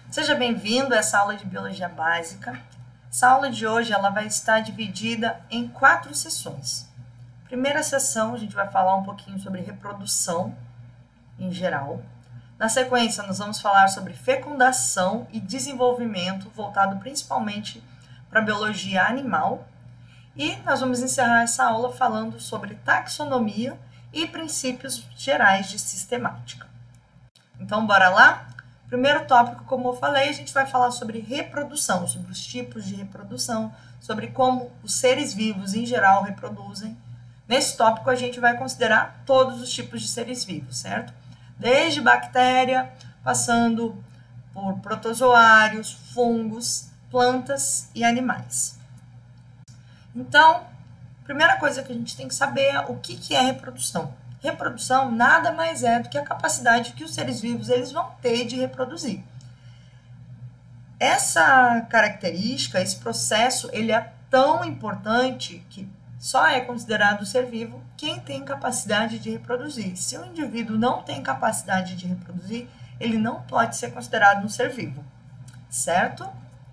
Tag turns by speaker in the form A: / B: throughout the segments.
A: Seja bem-vindo a essa aula de Biologia Básica. Essa aula de hoje ela vai estar dividida em 4 sessões. Primeira sessão, a gente vai falar um pouquinho sobre reprodução em geral. Na sequência, nós vamos falar sobre fecundação e desenvolvimento, voltado principalmente para a biologia animal. E nós vamos encerrar essa aula falando sobre taxonomia e princípios gerais de sistemática. Então, bora lá? Primeiro tópico, como eu falei, a gente vai falar sobre reprodução, sobre os tipos de reprodução, sobre como os seres vivos em geral reproduzem. Nesse tópico, a gente vai considerar todos os tipos de seres vivos, certo? Desde bactéria, passando por protozoários, fungos, plantas e animais. Então, primeira coisa que a gente tem que saber é o que é reprodução. Reprodução nada mais é do que a capacidade que os seres vivos eles vão ter de reproduzir. Essa característica, esse processo, ele é tão importante que só é considerado ser vivo quem tem capacidade de reproduzir. Se o indivíduo não tem capacidade de reproduzir, ele não pode ser considerado um ser vivo, certo?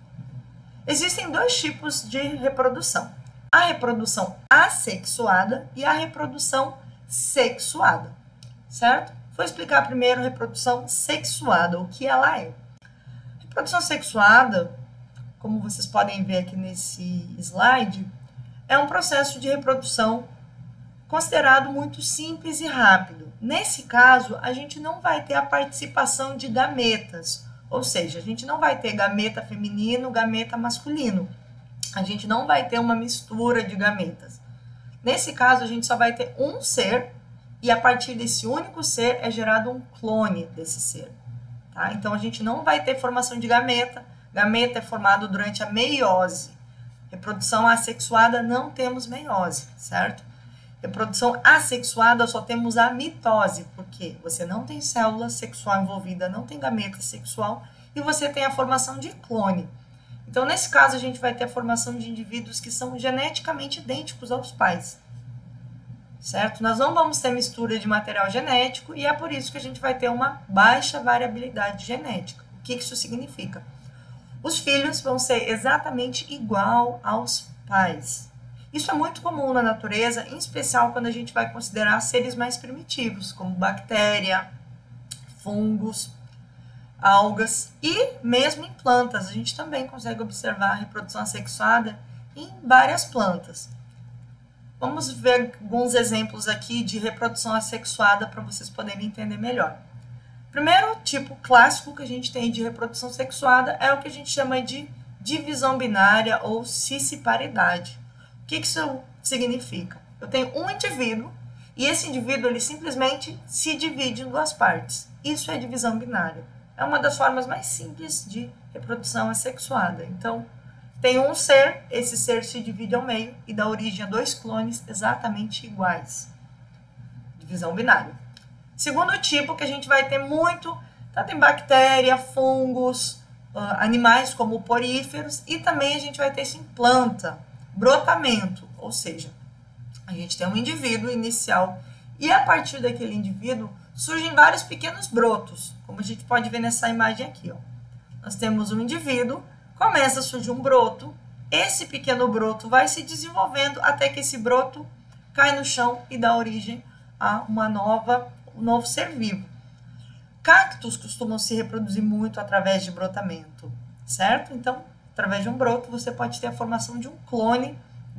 A: Existem 2 tipos de reprodução. A reprodução assexuada e a reprodução sexuada, certo? Vou explicar primeiro a reprodução sexuada, o que ela é. Reprodução sexuada, como vocês podem ver aqui nesse slide, é um processo de reprodução considerado muito simples e rápido. Nesse caso, a gente não vai ter a participação de gametas, ou seja, a gente não vai ter gameta feminino, gameta masculino. A gente não vai ter uma mistura de gametas. Nesse caso, a gente só vai ter um ser e a partir desse único ser é gerado um clone desse ser. Tá? Então, a gente não vai ter formação de gameta. Gameta é formado durante a meiose. Reprodução assexuada, não temos meiose, certo? Reprodução assexuada, só temos a mitose, porque você não tem célula sexual envolvida, não tem gameta sexual e você tem a formação de clone. Então, nesse caso, a gente vai ter a formação de indivíduos que são geneticamente idênticos aos pais, certo? Nós não vamos ter mistura de material genético e é por isso que a gente vai ter uma baixa variabilidade genética. O que isso significa? Os filhos vão ser exatamente igual aos pais. Isso é muito comum na natureza, em especial quando a gente vai considerar seres mais primitivos, como bactéria, fungos, algas e mesmo em plantas. A gente também consegue observar a reprodução assexuada em várias plantas. Vamos ver alguns exemplos aqui de reprodução assexuada para vocês poderem entender melhor. Primeiro tipo clássico que a gente tem de reprodução sexuada é o que a gente chama de divisão binária ou cisparidade. O que isso significa? Eu tenho um indivíduo e esse indivíduo ele simplesmente se divide em 2 partes. Isso é divisão binária. É uma das formas mais simples de reprodução assexuada. Então, tem um ser, esse ser se divide ao meio e dá origem a 2 clones exatamente iguais. Divisão binária. Segundo tipo que a gente vai ter muito, tanto em bactéria, fungos, animais como poríferos, e também a gente vai ter isso em planta, brotamento, ou seja, a gente tem um indivíduo inicial e a partir daquele indivíduo surgem vários pequenos brotos, como a gente pode ver nessa imagem aqui. Ó. Nós temos um indivíduo, começa a surgir um broto, esse pequeno broto vai se desenvolvendo até que esse broto cai no chão e dá origem a um novo ser vivo. Cactos costumam se reproduzir muito através de brotamento, certo? Então, através de um broto, você pode ter a formação de um clone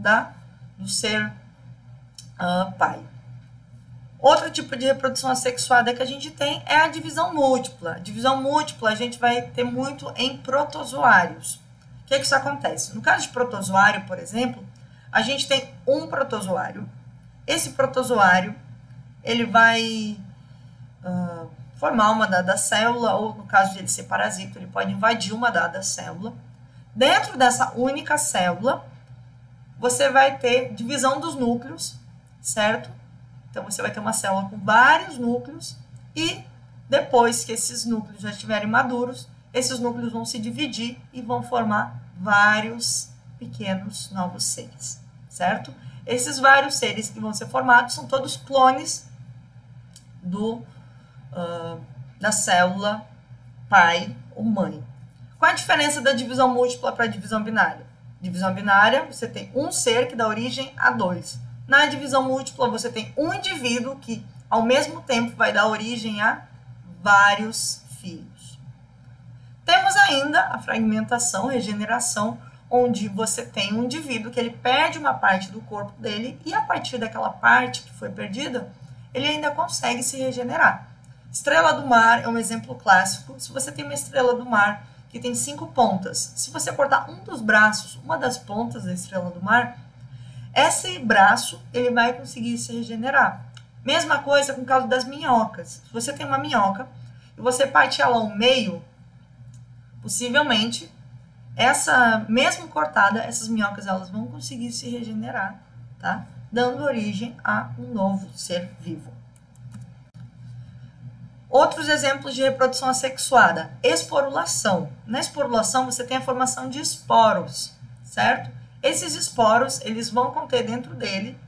A: do ser pai. Outro tipo de reprodução assexuada que a gente tem é a divisão múltipla. A divisão múltipla a gente vai ter muito em protozoários. O que é que isso acontece? No caso de protozoário, por exemplo, a gente tem um protozoário. Esse protozoário, ele vai formar uma dada célula, ou no caso de ele ser parasita, ele pode invadir uma dada célula. Dentro dessa única célula, você vai ter divisão dos núcleos, certo? Então, você vai ter uma célula com vários núcleos e depois que esses núcleos já estiverem maduros, esses núcleos vão se dividir e vão formar vários pequenos novos seres, certo? Esses vários seres que vão ser formados são todos clones da célula pai ou mãe, Qual a diferença da divisão múltipla para a divisão binária? Divisão binária, você tem um ser que dá origem a dois. Na divisão múltipla, você tem um indivíduo que, ao mesmo tempo, vai dar origem a vários filhos. Temos ainda a fragmentação, regeneração, onde você tem um indivíduo que ele perde uma parte do corpo dele e, a partir daquela parte que foi perdida, ele ainda consegue se regenerar. Estrela do mar é um exemplo clássico. Se você tem uma estrela do mar que tem 5 pontas, se você cortar um dos braços, uma das pontas da estrela do mar, esse braço ele vai conseguir se regenerar. Mesma coisa com o caso das minhocas. Se você tem uma minhoca e você parte ela ao meio, possivelmente, mesmo cortada, essas minhocas elas vão conseguir se regenerar, tá? Dando origem a um novo ser vivo. Outros exemplos de reprodução assexuada. Esporulação. Na esporulação, você tem a formação de esporos, certo? Esses esporos, eles vão conter dentro dele,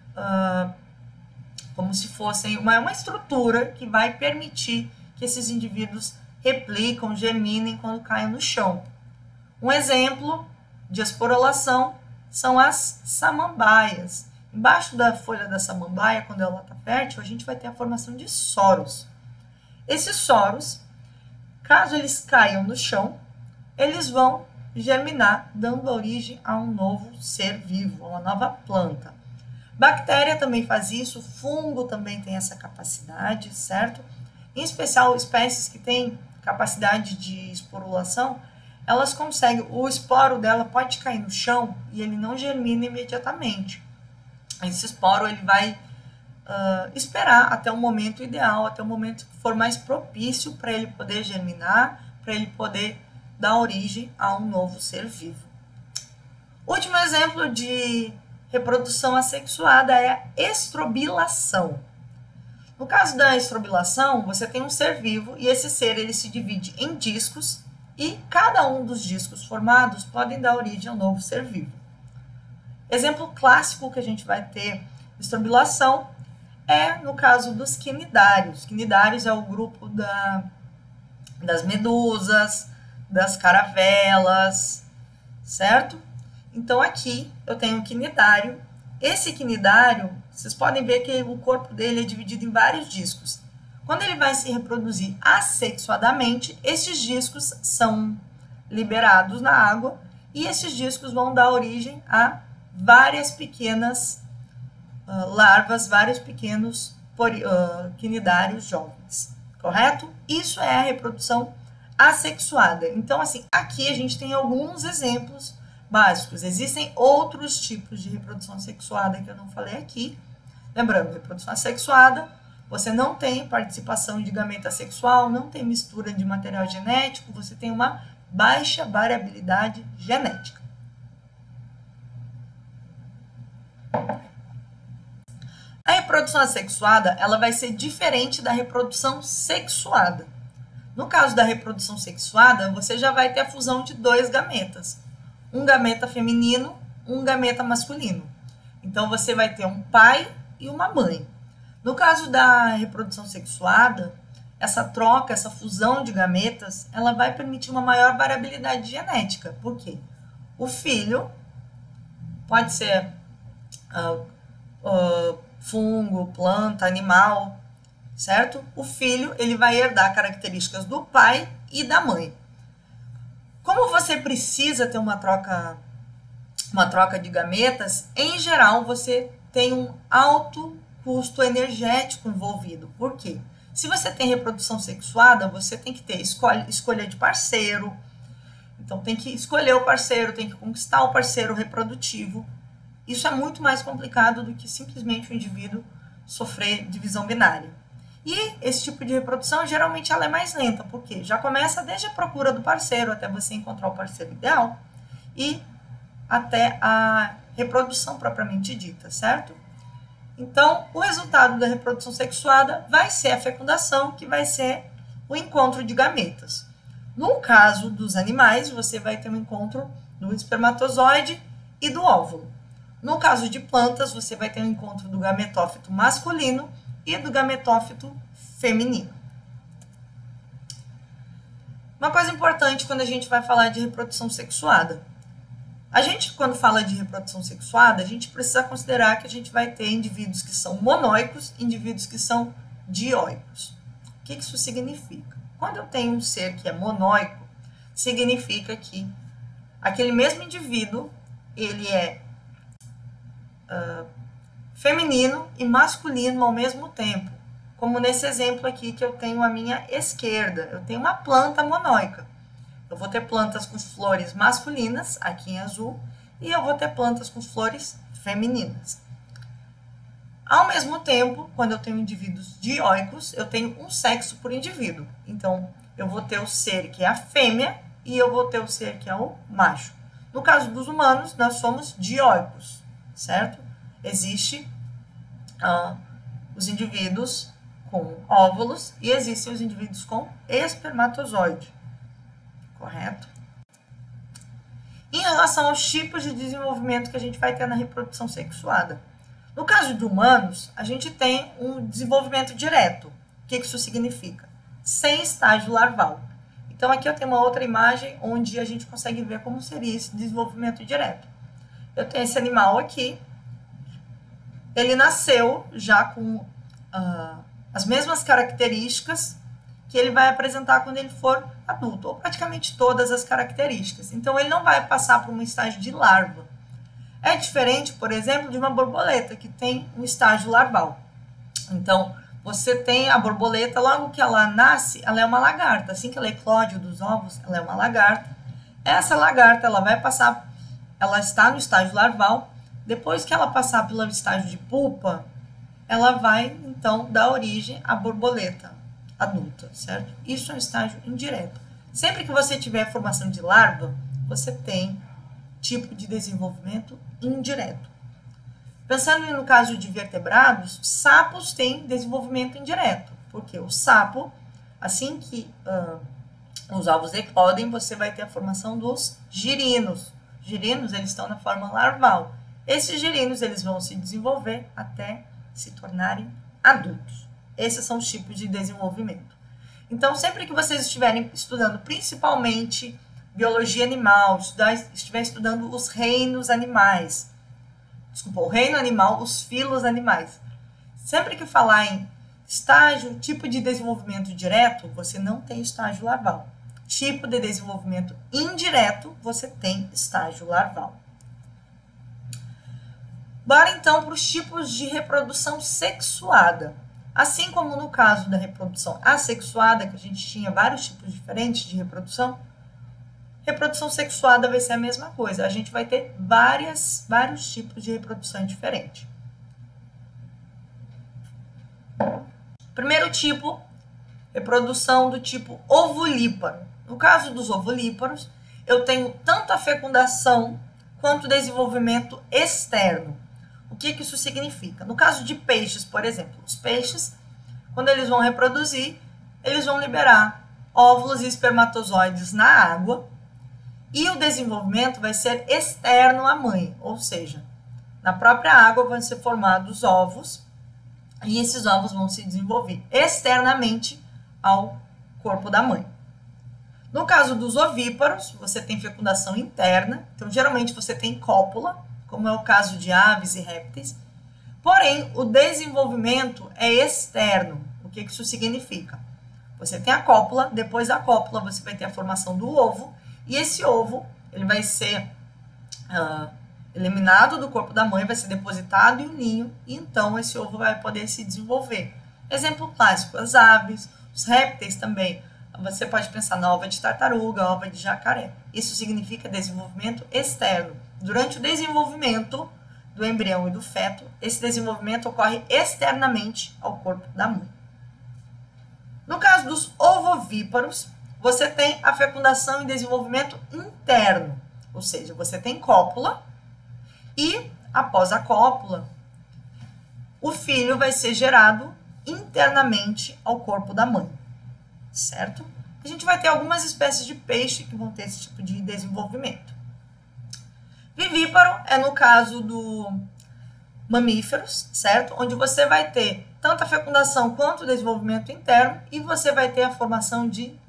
A: como se fossem uma estrutura que vai permitir que esses indivíduos replicam, germinem quando caem no chão. Um exemplo de esporulação são as samambaias. Embaixo da folha da samambaia, quando ela está fértil, a gente vai ter a formação de soros. Esses soros, caso eles caiam no chão, eles vão germinar, dando origem a um novo ser vivo, a uma nova planta. Bactéria também faz isso, fungo também tem essa capacidade, certo? Em especial, espécies que têm capacidade de esporulação, elas conseguem, o esporo dela pode cair no chão e ele não germina imediatamente. Esse esporo ele vai esperar até o momento ideal, até o momento que for mais propício para ele poder germinar, para ele poder dar origem a um novo ser vivo. Último exemplo de reprodução assexuada é a estrobilação. No caso da estrobilação, você tem um ser vivo e esse ser ele se divide em discos e cada um dos discos formados podem dar origem a um novo ser vivo. Exemplo clássico que a gente vai ter de estrobilação é no caso dos quinidários. Quinidários é o grupo das medusas, das caravelas, certo? Então aqui eu tenho um quinidário. Esse quinidário, vocês podem ver que o corpo dele é dividido em vários discos. Quando ele vai se reproduzir assexuadamente, esses discos são liberados na água e esses discos vão dar origem a várias pequenas larvas, vários pequenos quinidários jovens, correto? Isso é a reprodução assexuada. Então, assim, aqui a gente tem alguns exemplos básicos. Existem outros tipos de reprodução assexuada que eu não falei aqui. Lembrando, reprodução assexuada, você não tem participação de gameta sexual, não tem mistura de material genético, você tem uma baixa variabilidade genética. A reprodução assexuada, ela vai ser diferente da reprodução sexuada. No caso da reprodução sexuada, você já vai ter a fusão de dois gametas. Um gameta feminino, um gameta masculino. Então, você vai ter um pai e uma mãe. No caso da reprodução sexuada, essa troca, essa fusão de gametas, ela vai permitir uma maior variabilidade genética. Por quê? O filho pode ser fungo, planta, animal, certo? O filho, ele vai herdar características do pai e da mãe. Como você precisa ter uma troca de gametas, em geral, você tem um alto custo energético envolvido. Por quê? Se você tem reprodução sexuada, você tem que ter escolha de parceiro. Então, tem que escolher o parceiro, tem que conquistar o parceiro reprodutivo. Isso é muito mais complicado do que simplesmente o indivíduo sofrer divisão binária. E esse tipo de reprodução, geralmente, ela é mais lenta, porque já começa desde a procura do parceiro até você encontrar o parceiro ideal e até a reprodução propriamente dita, certo? Então, o resultado da reprodução sexuada vai ser a fecundação, que vai ser o encontro de gametas. No caso dos animais, você vai ter um encontro do espermatozoide e do óvulo. No caso de plantas, você vai ter um encontro do gametófito masculino e do gametófito feminino. Uma coisa importante quando a gente vai falar de reprodução sexuada. A gente, quando fala de reprodução sexuada, a gente precisa considerar que a gente vai ter indivíduos que são monóicos e indivíduos que são dioicos. O que isso significa? Quando eu tenho um ser que é monóico, significa que aquele mesmo indivíduo, ele é feminino e masculino ao mesmo tempo. Como nesse exemplo aqui que eu tenho à minha esquerda. Eu tenho uma planta monóica. Eu vou ter plantas com flores masculinas, aqui em azul, e eu vou ter plantas com flores femininas. Ao mesmo tempo, quando eu tenho indivíduos dioicos, eu tenho um sexo por indivíduo. Então, eu vou ter o ser que é a fêmea e eu vou ter o ser que é o macho. No caso dos humanos, nós somos dioicos, certo? Existe os indivíduos com óvulos e existem os indivíduos com espermatozoide, correto? Em relação aos tipos de desenvolvimento que a gente vai ter na reprodução sexuada. No caso de humanos, a gente tem um desenvolvimento direto. O que isso significa? Sem estágio larval. Então, aqui eu tenho uma outra imagem onde a gente consegue ver como seria esse desenvolvimento direto. Eu tenho esse animal aqui. Ele nasceu já com as mesmas características que ele vai apresentar quando ele for adulto, ou praticamente todas as características. Então, ele não vai passar por um estágio de larva. É diferente, por exemplo, de uma borboleta, que tem um estágio larval. Então, você tem a borboleta, logo que ela nasce, ela é uma lagarta. Assim que ela eclode dos ovos, ela é uma lagarta. Essa lagarta, ela vai passar, ela está no estágio larval. Depois que ela passar pelo estágio de pupa, ela vai, então, dar origem à borboleta adulta, certo? Isso é um estágio indireto. Sempre que você tiver formação de larva, você tem tipo de desenvolvimento indireto. Pensando no caso de vertebrados, sapos têm desenvolvimento indireto, porque o sapo, assim que os ovos eclodem, você vai ter a formação dos girinos. Girinos, eles estão na forma larval. Esses girinos, eles vão se desenvolver até se tornarem adultos. Esses são os tipos de desenvolvimento. Então, sempre que vocês estiverem estudando, principalmente biologia animal, estiver estudando os reinos animais, o reino animal, os filos animais, sempre que falar em estágio, tipo de desenvolvimento direto, você não tem estágio larval. Tipo de desenvolvimento indireto, você tem estágio larval. Bora então para os tipos de reprodução sexuada. Assim como no caso da reprodução assexuada, que a gente tinha vários tipos diferentes de reprodução sexuada vai ser a mesma coisa. A gente vai ter vários tipos de reprodução diferente. Primeiro tipo, reprodução do tipo ovulíparo. No caso dos ovulíparos, eu tenho tanto a fecundação quanto o desenvolvimento externo. O que isso significa? No caso de peixes, por exemplo, os peixes, quando eles vão reproduzir, eles vão liberar óvulos e espermatozoides na água e o desenvolvimento vai ser externo à mãe, ou seja, na própria água vão ser formados ovos e esses ovos vão se desenvolver externamente ao corpo da mãe. No caso dos ovíparos, você tem fecundação interna, então geralmente você tem cópula, como é o caso de aves e répteis, porém o desenvolvimento é externo. O que isso significa? Você tem a cópula, depois da cópula você vai ter a formação do ovo, e esse ovo ele vai ser eliminado do corpo da mãe, vai ser depositado em um ninho, e então esse ovo vai poder se desenvolver. Exemplo clássico, as aves, os répteis também. Você pode pensar na ova de tartaruga, ova de jacaré. Isso significa desenvolvimento externo. Durante o desenvolvimento do embrião e do feto, esse desenvolvimento ocorre externamente ao corpo da mãe. No caso dos ovovíparos, você tem a fecundação e desenvolvimento interno, ou seja, você tem cópula e, após a cópula, o filho vai ser gerado internamente ao corpo da mãe, certo? A gente vai ter algumas espécies de peixe que vão ter esse tipo de desenvolvimento. Vivíparo é no caso do mamíferos, certo? Onde você vai ter tanto a fecundação quanto o desenvolvimento interno e você vai ter a formação de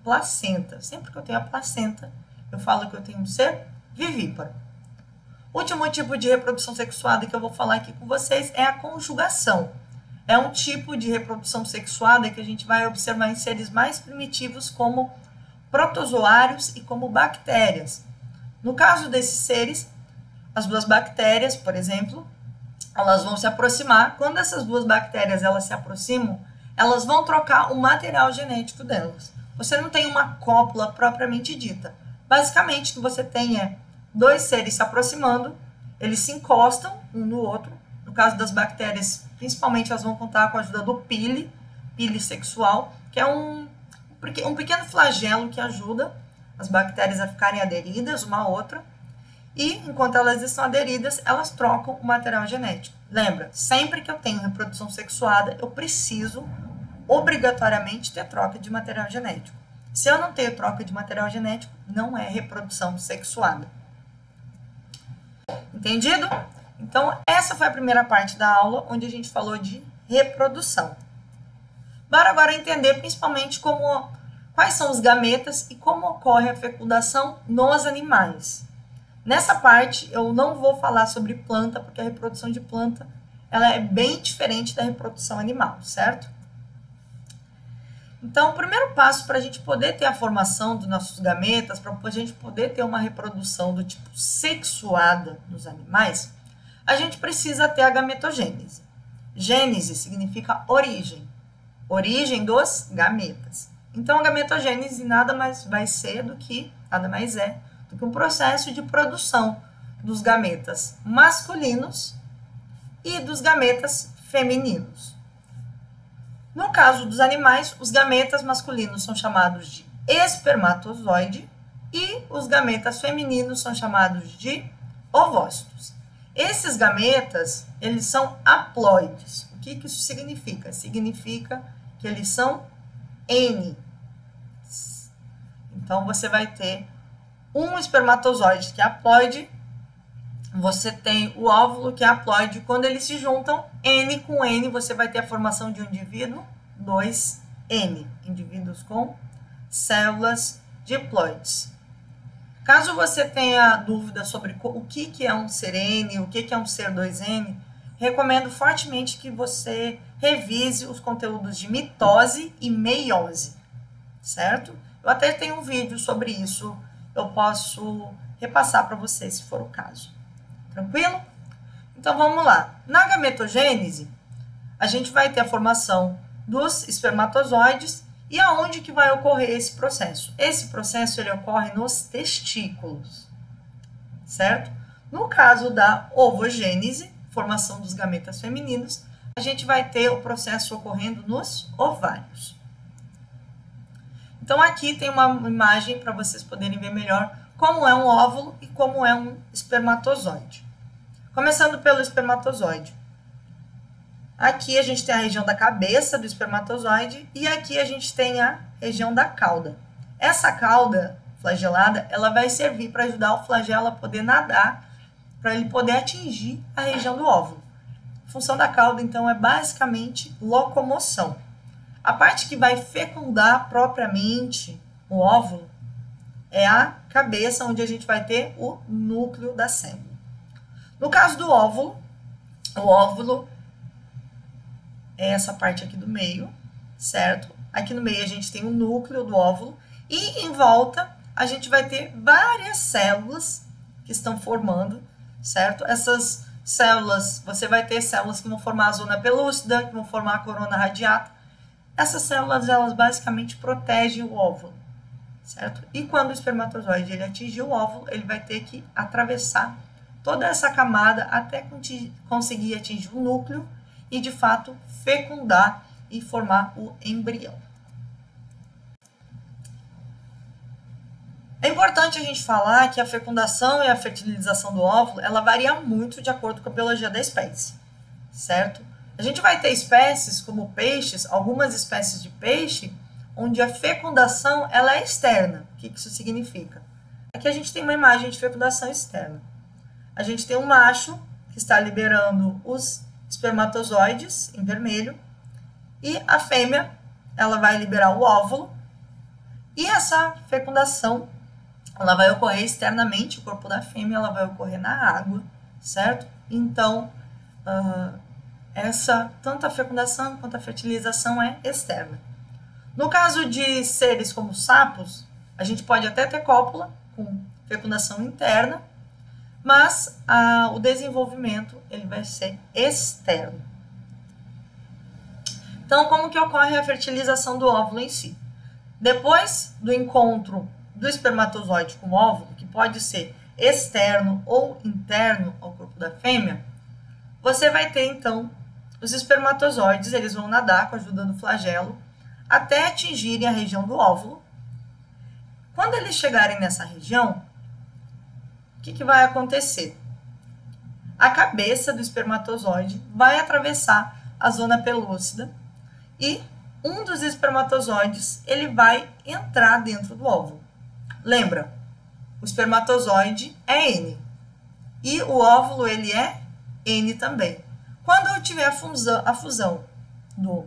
A: placenta. Sempre que eu tenho a placenta, eu falo que eu tenho um ser vivíparo. O último tipo de reprodução sexuada que eu vou falar aqui com vocês é a conjugação. É um tipo de reprodução sexuada que a gente vai observar em seres mais primitivos, como protozoários e como bactérias. No caso desses seres, as duas bactérias, por exemplo, elas vão se aproximar. Quando essas duas bactérias elas se aproximam, elas vão trocar o material genético delas. Você não tem uma cópula propriamente dita. Basicamente, o que você tem é dois seres se aproximando, eles se encostam um no outro. No caso das bactérias, principalmente, elas vão contar com a ajuda do pile sexual, que é um pequeno flagelo que ajuda as bactérias a ficarem aderidas uma à outra. E, enquanto elas estão aderidas, elas trocam o material genético. Lembra, sempre que eu tenho reprodução sexuada, eu preciso, obrigatoriamente, ter troca de material genético. Se eu não tenho troca de material genético, não é reprodução sexuada. Entendido? Então, essa foi a primeira parte da aula, onde a gente falou de reprodução. Bora agora entender, principalmente, quais são os gametas e como ocorre a fecundação nos animais. Nessa parte, eu não vou falar sobre planta, porque a reprodução de planta ela é bem diferente da reprodução animal, certo? Então, o primeiro passo para a gente poder ter a formação dos nossos gametas, para a gente poder ter uma reprodução do tipo sexuada nos animais, a gente precisa ter a gametogênese. Gênese significa origem, origem dos gametas. Então, a gametogênese nada mais é do que um processo de produção dos gametas masculinos e dos gametas femininos. No caso dos animais, os gametas masculinos são chamados de espermatozoide e os gametas femininos são chamados de ovócitos. Esses gametas, eles são haploides. O que isso significa? Significa que eles são N. Então, você vai ter um espermatozoide que é haploide, você tem o óvulo que é haploide. Quando eles se juntam, N com N, você vai ter a formação de um indivíduo, 2N, indivíduos com células diploides. Caso você tenha dúvida sobre o que é um ser N, o que é um ser 2N, recomendo fortemente que você revise os conteúdos de mitose e meiose, certo? Eu até tenho um vídeo sobre isso, eu posso repassar para você, se for o caso. Tranquilo? Então, vamos lá. Na gametogênese, a gente vai ter a formação dos espermatozoides e aonde que vai ocorrer esse processo? Esse processo, ele ocorre nos testículos, certo? No caso da ovogênese, formação dos gametas femininos, a gente vai ter o processo ocorrendo nos ovários. Então, aqui tem uma imagem para vocês poderem ver melhor como é um óvulo e como é um espermatozoide. Começando pelo espermatozoide. Aqui a gente tem a região da cabeça do espermatozoide e aqui a gente tem a região da cauda. Essa cauda flagelada, ela vai servir para ajudar o flagelo a poder nadar, para ele poder atingir a região do óvulo. A função da cauda, então, é basicamente locomoção. A parte que vai fecundar propriamente o óvulo é a cabeça, onde a gente vai ter o núcleo da célula. No caso do óvulo, o óvulo é essa parte aqui do meio, certo? Aqui no meio a gente tem o núcleo do óvulo e em volta a gente vai ter várias células que estão formando, certo? Essas células, você vai ter células que vão formar a zona pelúcida, que vão formar a corona radiata. Essas células, elas basicamente protegem o óvulo, certo? E quando o espermatozoide ele atingir o óvulo, ele vai ter que atravessar toda essa camada até conseguir atingir o núcleo e, de fato, fecundar e formar o embrião. É importante a gente falar que a fecundação e a fertilização do óvulo, ela varia muito de acordo com a biologia da espécie, certo? A gente vai ter espécies como peixes, algumas espécies de peixe, onde a fecundação ela é externa. O que isso significa? Aqui a gente tem uma imagem de fecundação externa. A gente tem um macho que está liberando os espermatozoides em vermelho e a fêmea ela vai liberar o óvulo E essa fecundação, ela vai ocorrer externamente, o corpo da fêmea, ela vai ocorrer na água, certo? Então, tanto a fecundação quanto a fertilização é externa. No caso de seres como sapos, a gente pode até ter cópula com fecundação interna, mas o desenvolvimento ele vai ser externo. Então, como que ocorre a fertilização do óvulo em si? Depois do encontro do espermatozoide com o óvulo, que pode ser externo ou interno ao corpo da fêmea, você vai ter, então, os espermatozoides, eles vão nadar com a ajuda do flagelo até atingirem a região do óvulo. Quando eles chegarem nessa região, o que vai acontecer? A cabeça do espermatozoide vai atravessar a zona pelúcida e um dos espermatozoides ele vai entrar dentro do óvulo. Lembra, o espermatozoide é N e o óvulo ele é N também. Quando eu tiver a fusão do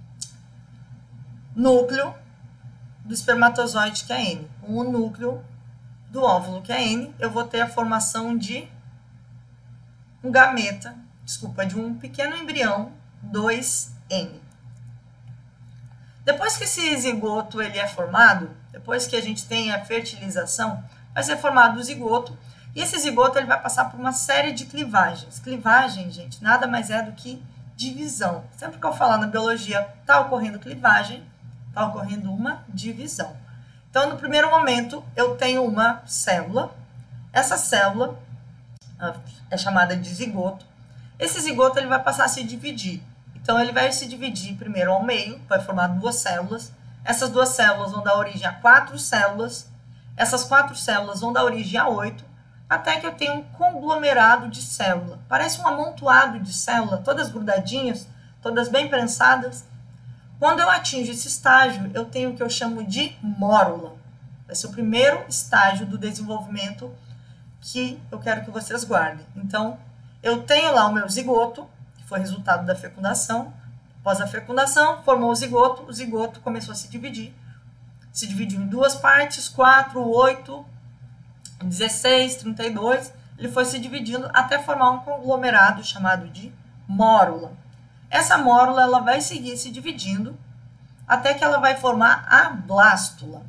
A: núcleo do espermatozoide, que é N, com o núcleo do óvulo, que é N, eu vou ter a formação de um gameta, de um pequeno embrião 2N. Depois que esse zigoto ele é formado, depois que a gente tem a fertilização, vai ser formado o zigoto, e esse zigoto ele vai passar por uma série de clivagens. Clivagem, gente, nada mais é do que divisão. Sempre que eu falar na biologia, está ocorrendo clivagem, está ocorrendo uma divisão. Então, no primeiro momento, eu tenho uma célula. Essa célula é chamada de zigoto. Esse zigoto ele vai passar a se dividir. Então, ele vai se dividir primeiro ao meio, vai formar duas células. Essas duas células vão dar origem a 4 células. Essas 4 células vão dar origem a 8, até que eu tenho um conglomerado de célula. Parece um amontoado de célula, todas grudadinhas, todas bem prensadas. Quando eu atingo esse estágio, eu tenho o que eu chamo de mórula. Vai ser o primeiro estágio do desenvolvimento que eu quero que vocês guardem. Então, eu tenho lá o meu zigoto, que foi resultado da fecundação. Após a fecundação, formou o zigoto começou a se dividiu em duas partes, 4, 8, 16, 32. Ele foi se dividindo até formar um conglomerado chamado de mórula. Essa mórula ela vai seguir se dividindo até que ela vai formar a blástula.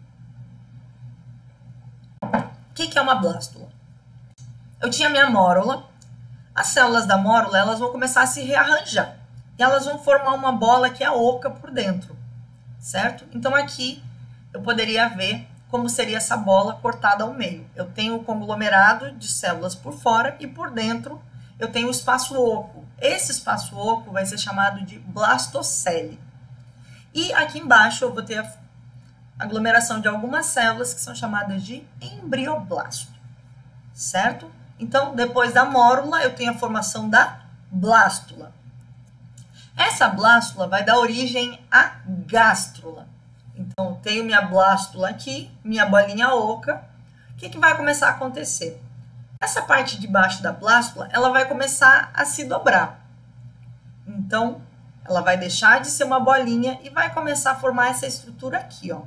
A: O que é uma blástula? Eu tinha minha mórula, as células da mórula elas vão começar a se rearranjar e elas vão formar uma bola que é oca por dentro, certo? Então aqui eu poderia ver como seria essa bola cortada ao meio. Eu tenho o conglomerado de células por fora e por dentro eu tenho o espaço oco. Esse espaço oco vai ser chamado de blastocele. E aqui embaixo eu vou ter a aglomeração de algumas células que são chamadas de embrioblasto, certo? Então, depois da mórula, eu tenho a formação da blástula. Essa blástula vai dar origem à gástrula. Então, eu tenho minha blástula aqui, minha bolinha oca. O que vai começar a acontecer? Essa parte de baixo da blástula, ela vai começar a se dobrar. Então, ela vai deixar de ser uma bolinha e vai começar a formar essa estrutura aqui, ó.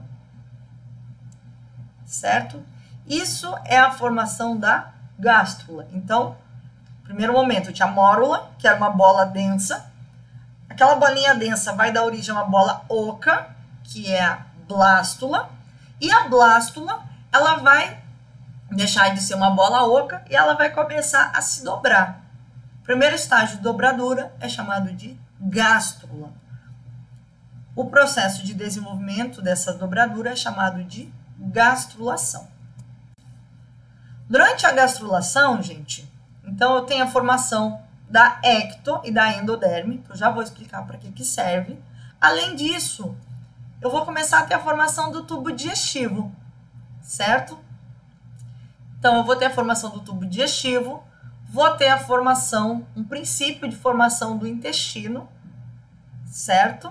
A: Certo? Isso é a formação da gástrula. Então, no primeiro momento, eu tinha a mórula, que era uma bola densa. Aquela bolinha densa vai dar origem a uma bola oca, que é a blástula. E a blástula, ela vai deixar de ser uma bola oca e ela vai começar a se dobrar. O primeiro estágio de dobradura é chamado de gástrula. O processo de desenvolvimento dessa dobradura é chamado de gastrulação. Durante a gastrulação, gente, então eu tenho a formação da ecto e da endoderme, que eu já vou explicar para que serve. Além disso, eu vou começar a ter a formação do tubo digestivo, certo? Então, eu vou ter a formação do tubo digestivo, vou ter a formação, um princípio de formação do intestino, certo?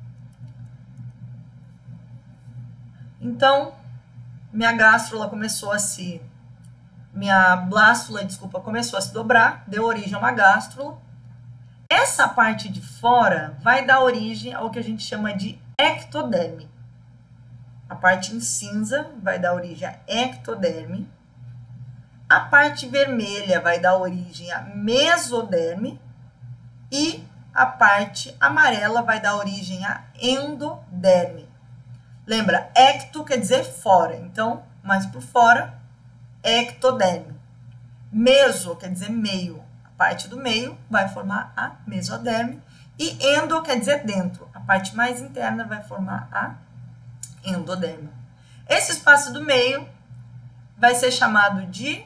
A: Então, minha blástula começou a se dobrar, deu origem a uma gástrula. Essa parte de fora vai dar origem ao que a gente chama de ectoderme. A parte em cinza vai dar origem a ectoderme. A parte vermelha vai dar origem a mesoderme. E a parte amarela vai dar origem a endoderme. Lembra, ecto quer dizer fora, então, mais por fora, ectoderme. Meso quer dizer meio, a parte do meio vai formar a mesoderme. E endo quer dizer dentro, a parte mais interna vai formar a endoderme. Esse espaço do meio vai ser chamado de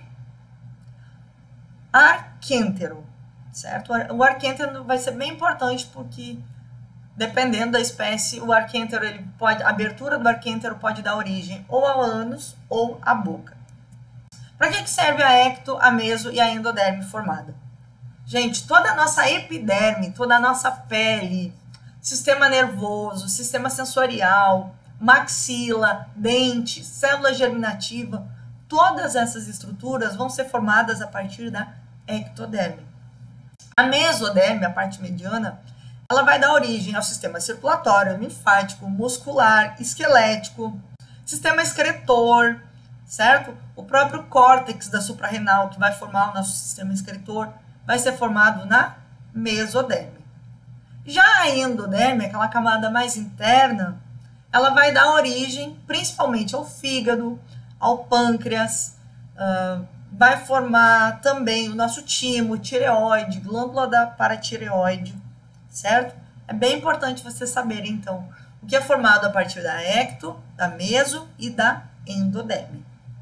A: arquêntero, certo? O arquêntero vai ser bem importante porque, dependendo da espécie, o arquêntero, a abertura do arquêntero pode dar origem ou ao ânus ou à boca. Para que serve a ecto, a meso e a endoderme formada? Gente, toda a nossa epiderme, toda a nossa pele, sistema nervoso, sistema sensorial, maxila, dente, célula germinativa, todas essas estruturas vão ser formadas a partir da ectoderme. A mesoderme, a parte mediana, ela vai dar origem ao sistema circulatório, linfático, muscular, esquelético, sistema excretor, certo? O próprio córtex da suprarrenal, que vai formar o nosso sistema excretor, vai ser formado na mesoderme. Já a endoderme, aquela camada mais interna, ela vai dar origem principalmente ao fígado, ao pâncreas, vai formar também o nosso timo, tireoide, glândula da paratireoide, certo? É bem importante você saber, então, o que é formado a partir da ecto, da meso e da endoderme.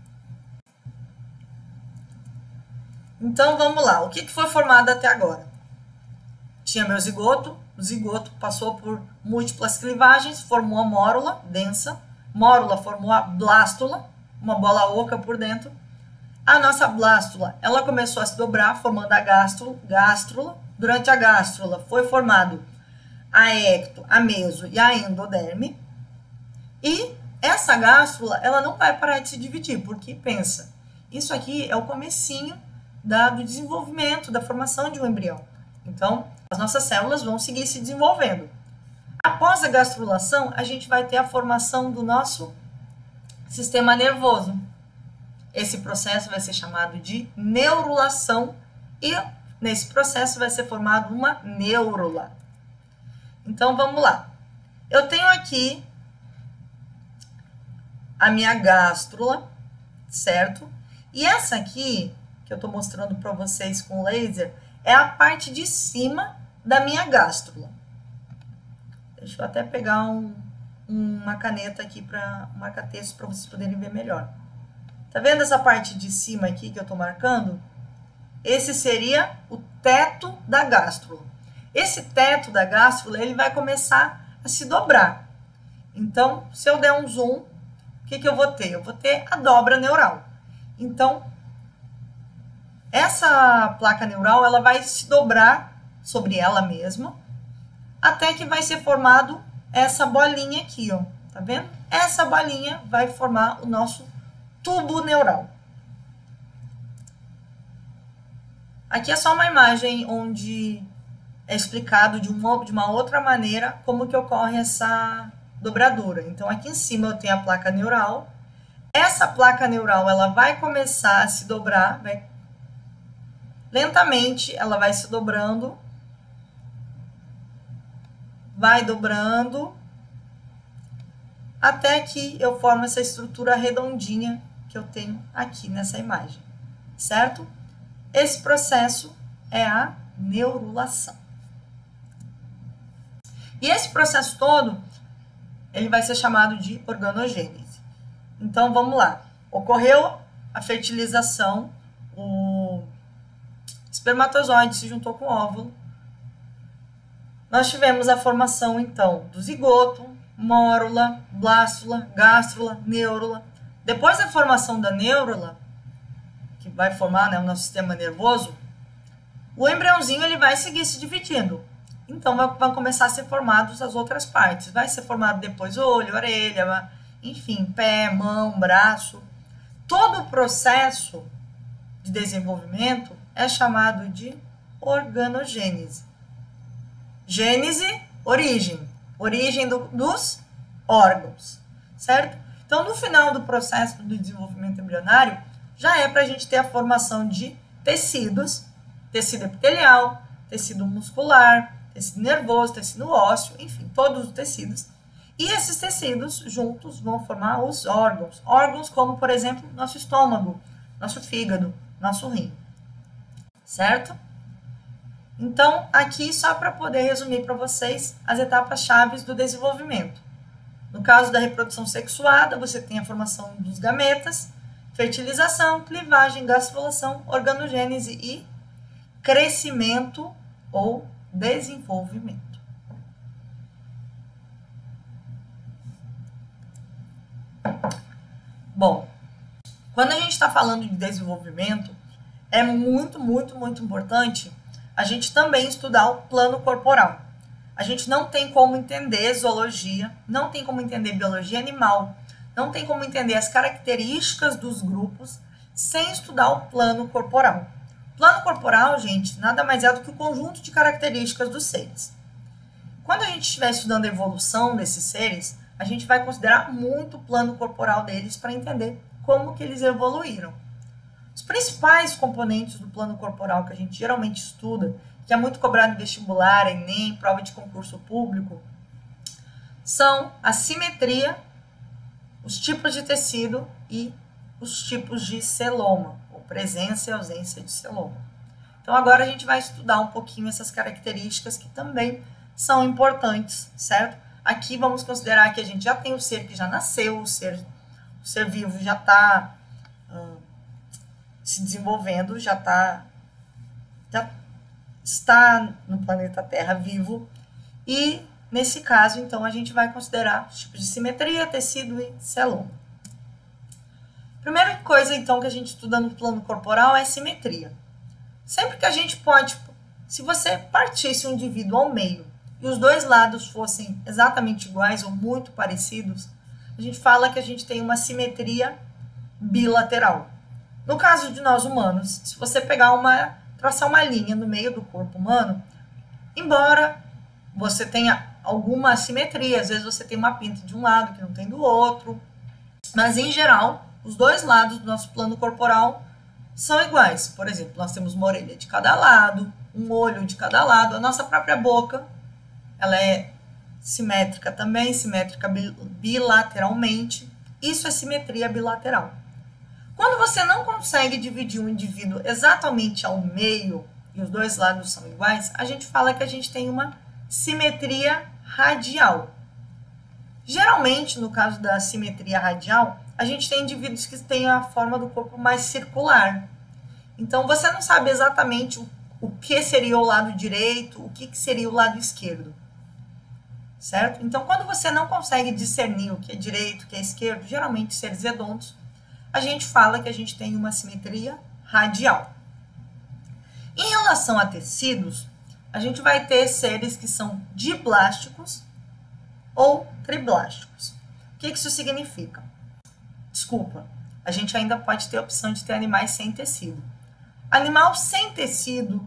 A: Então, vamos lá. O que foi formado até agora? Tinha meu zigoto. O zigoto passou por múltiplas clivagens, formou a mórula densa. Mórula formou a blástula, uma bola oca por dentro. A nossa blástula, ela começou a se dobrar, formando a gástrula. Durante a gástrula foi formado a ecto, a meso e a endoderme. E essa gástrula, ela não vai parar de se dividir, porque pensa, isso aqui é o comecinho do desenvolvimento, da formação de um embrião. Então, as nossas células vão seguir se desenvolvendo. Após a gastrulação, a gente vai ter a formação do nosso sistema nervoso. Esse processo vai ser chamado de neurulação e nesse processo vai ser formado uma neurula. Então, vamos lá. Eu tenho aqui a minha gástrula, certo? E essa aqui, que eu estou mostrando para vocês com laser, é a parte de cima da minha gástrula. Deixa eu até pegar uma caneta aqui para marcar texto para vocês poderem ver melhor. Tá vendo essa parte de cima aqui que eu estou marcando? Esse seria o teto da gástrula. Esse teto da gástrula, ele vai começar a se dobrar. Então, se eu der um zoom, o que eu vou ter? Eu vou ter a dobra neural. Então, essa placa neural, ela vai se dobrar sobre ela mesma, até que vai ser formado essa bolinha aqui, ó. Tá vendo? Essa bolinha vai formar o nosso tubo neural. Aqui é só uma imagem onde é explicado de uma outra maneira como que ocorre essa dobradura. Então, aqui em cima eu tenho a placa neural. Essa placa neural, ela vai começar a se dobrar, lentamente ela vai se dobrando, vai dobrando, até que eu formo essa estrutura redondinha que eu tenho aqui nessa imagem, certo? Esse processo é a neurulação. E esse processo todo, ele vai ser chamado de organogênese. Então, vamos lá. Ocorreu a fertilização, o espermatozoide se juntou com o óvulo. Nós tivemos a formação, então, do zigoto, mórula, blástula, gástrula, neurula. Depois da formação da neurula, que vai formar, né, o nosso sistema nervoso, o embriãozinho ele vai seguir se dividindo. Então, vão começar a ser formadas as outras partes. Vai ser formado depois olho, orelha, enfim, pé, mão, braço. Todo o processo de desenvolvimento é chamado de organogênese. Gênese, origem. Origem dos órgãos, certo? Então, no final do processo do desenvolvimento embrionário, já é para a gente ter a formação de tecidos, tecido epitelial, tecido muscular, tecido nervoso, tecido ósseo, enfim, todos os tecidos. E esses tecidos juntos vão formar os órgãos. Órgãos como, por exemplo, nosso estômago, nosso fígado, nosso rim. Certo? Então, aqui só para poder resumir para vocês as etapas chaves do desenvolvimento. No caso da reprodução sexuada, você tem a formação dos gametas, fertilização, clivagem, gastrulação, organogênese e crescimento ou desenvolvimento. Bom, quando a gente está falando de desenvolvimento, é muito importante a gente também estudar o plano corporal. A gente não tem como entender zoologia, não tem como entender biologia animal, não tem como entender as características dos grupos sem estudar o plano corporal. O plano corporal, gente, nada mais é do que o conjunto de características dos seres. Quando a gente estiver estudando a evolução desses seres, a gente vai considerar muito o plano corporal deles para entender como que eles evoluíram. Os principais componentes do plano corporal que a gente geralmente estuda, que é muito cobrado em vestibular, Enem, prova de concurso público, são a simetria, os tipos de tecido e os tipos de celoma, ou presença e ausência de celoma. Então, agora a gente vai estudar um pouquinho essas características que também são importantes, certo? Aqui vamos considerar que a gente já tem o ser que já nasceu, o ser vivo já está se desenvolvendo, já está no planeta Terra vivo. E, nesse caso, então, a gente vai considerar os tipos de simetria, tecido e celoma. Primeira coisa, então, que a gente estuda no plano corporal é simetria. Sempre que a gente pode, se você partisse um indivíduo ao meio e os dois lados fossem exatamente iguais ou muito parecidos, a gente fala que a gente tem uma simetria bilateral. No caso de nós humanos, se você traçar uma linha no meio do corpo humano, embora você tenha alguma assimetria, às vezes você tem uma pinta de um lado que não tem do outro, mas em geral, os dois lados do nosso plano corporal são iguais. Por exemplo, nós temos uma orelha de cada lado, um olho de cada lado, a nossa própria boca, ela é simétrica também, simétrica bilateralmente. Isso é simetria bilateral. Quando você não consegue dividir um indivíduo exatamente ao meio e os dois lados são iguais, a gente fala que a gente tem uma simetria radial. Geralmente, no caso da simetria radial, a gente tem indivíduos que têm a forma do corpo mais circular. Então, você não sabe exatamente o que seria o lado direito, o que seria o lado esquerdo. Certo? Então, quando você não consegue discernir o que é direito, o que é esquerdo, geralmente seres redondos, a gente fala que a gente tem uma simetria radial. Em relação a tecidos, a gente vai ter seres que são diblásticos ou triblásticos. O que isso significa? Desculpa, a gente ainda pode ter a opção de ter animais sem tecido. Animal sem tecido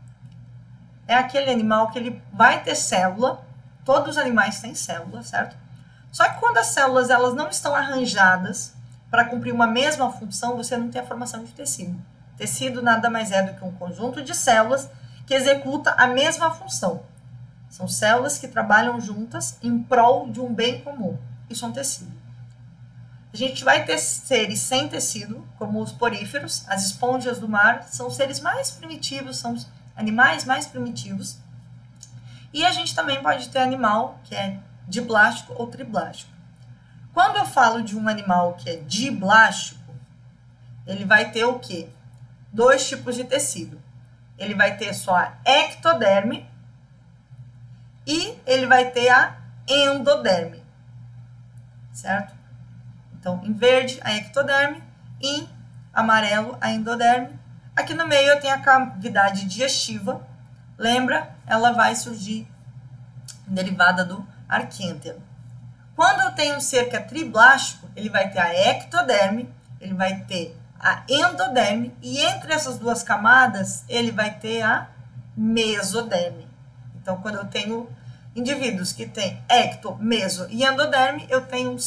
A: é aquele animal que ele vai ter célula, todos os animais têm célula, certo? Só que quando as células elas não estão arranjadas para cumprir uma mesma função, você não tem a formação de tecido. Tecido nada mais é do que um conjunto de células que executa a mesma função. São células que trabalham juntas em prol de um bem comum. Isso é um tecido. A gente vai ter seres sem tecido, como os poríferos, as esponjas do mar, são seres mais primitivos, são os animais mais primitivos. E a gente também pode ter animal que é diplástico ou triplástico. Quando eu falo de um animal que é diplástico, ele vai ter o quê? Dois tipos de tecido. Ele vai ter só a ectoderme e ele vai ter a endoderme, certo? Então, em verde, a ectoderme, em amarelo, a endoderme. Aqui no meio eu tenho a cavidade digestiva. Lembra? Ela vai surgir derivada do arquêntero. Quando eu tenho um ser que é triblástico, ele vai ter a ectoderme, ele vai ter a endoderme, e entre essas duas camadas, ele vai ter a mesoderme. Então, quando eu tenho indivíduos que têm ecto, meso e endoderme, eu tenho um ser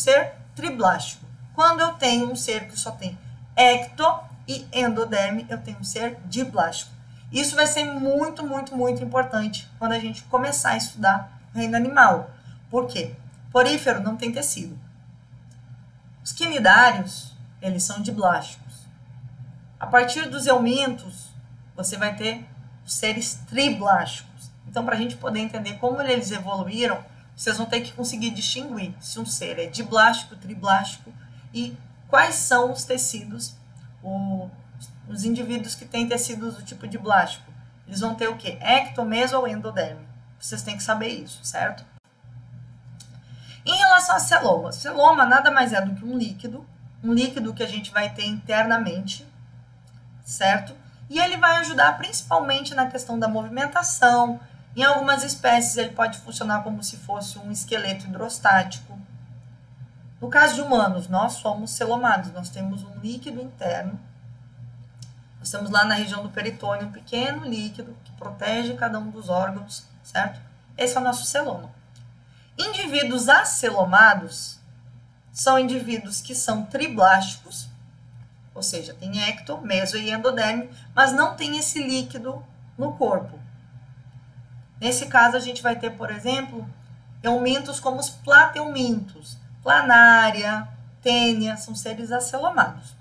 A: triblástico. Quando eu tenho um ser que só tem ecto e endoderme, eu tenho um ser diblástico. Isso vai ser muito, muito, muito importante quando a gente começar a estudar o reino animal. Por quê? Porífero não tem tecido. Os quinidários, eles são diblásticos. A partir dos eumintos, você vai ter os seres triblásticos. Então, para a gente poder entender como eles evoluíram, vocês vão ter que conseguir distinguir se um ser é diblástico, triblástico e quais são os tecidos, os indivíduos que têm tecidos do tipo diblástico. Eles vão ter o quê? Ecto, meso ou endoderme. Vocês têm que saber isso, certo? Em relação a celoma, celoma nada mais é do que um líquido que a gente vai ter internamente, certo? E ele vai ajudar principalmente na questão da movimentação. Em algumas espécies ele pode funcionar como se fosse um esqueleto hidrostático. No caso de humanos, nós somos celomados, nós temos um líquido interno. Nós temos lá na região do peritônio um pequeno líquido que protege cada um dos órgãos, certo? Esse é o nosso celoma. Indivíduos acelomados são indivíduos que são triblásticos, ou seja, tem ecto, meso e endoderme, mas não tem esse líquido no corpo. Nesse caso, a gente vai ter, por exemplo, eumintos como os plateumintos, planária, tênia, são seres acelomados.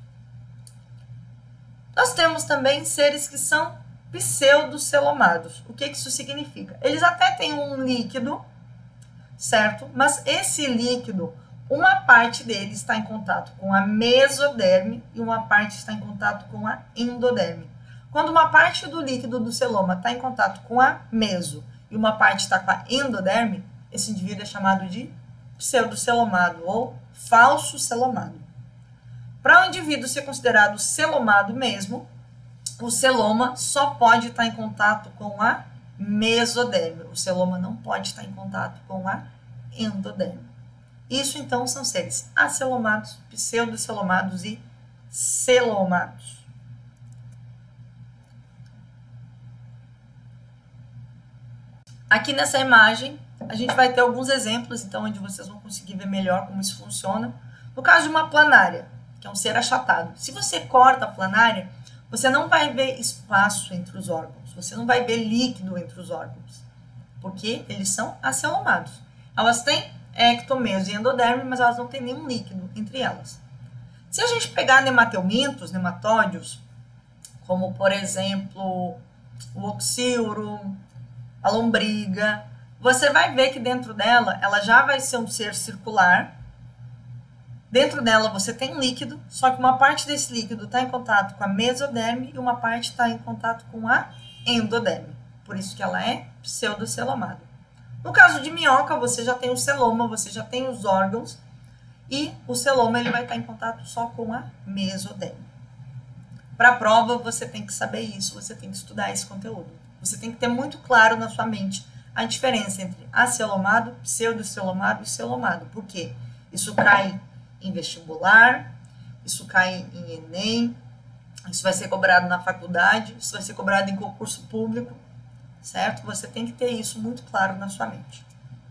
A: Nós temos também seres que são pseudocelomados. O que isso significa? Eles até têm um líquido, certo? Mas esse líquido, uma parte dele está em contato com a mesoderme e uma parte está em contato com a endoderme. Quando uma parte do líquido do celoma está em contato com a meso e uma parte está com a endoderme, esse indivíduo é chamado de pseudocelomado ou falso celomado. Para o indivíduo ser considerado celomado mesmo, o celoma só pode estar em contato com a mesoderme. O celoma não pode estar em contato com a endoderme. Isso, então, são seres acelomados, pseudocelomados e celomados. Aqui nessa imagem, a gente vai ter alguns exemplos, então, onde vocês vão conseguir ver melhor como isso funciona. No caso de uma planária, que é um ser achatado. Se você corta a planária, você não vai ver espaço entre os órgãos, você não vai ver líquido entre os órgãos, porque eles são acelomados. Elas têm ecto, meso e endoderme, mas elas não têm nenhum líquido entre elas. Se a gente pegar nemateumintos, nematódios, como por exemplo o oxíuro, a lombriga, você vai ver que dentro dela, ela já vai ser um ser circular. Dentro dela você tem um líquido, só que uma parte desse líquido está em contato com a mesoderme e uma parte está em contato com a endoderme. Por isso que ela é pseudocelomada. No caso de minhoca, você já tem o celoma, você já tem os órgãos e o celoma ele vai estar em contato só com a mesoderme. Para a prova, você tem que saber isso, você tem que estudar esse conteúdo. Você tem que ter muito claro na sua mente a diferença entre acelomado, pseudocelomado e celomado. Por quê? Isso cai em vestibular, isso cai em Enem, isso vai ser cobrado na faculdade, isso vai ser cobrado em concurso público, certo? Você tem que ter isso muito claro na sua mente.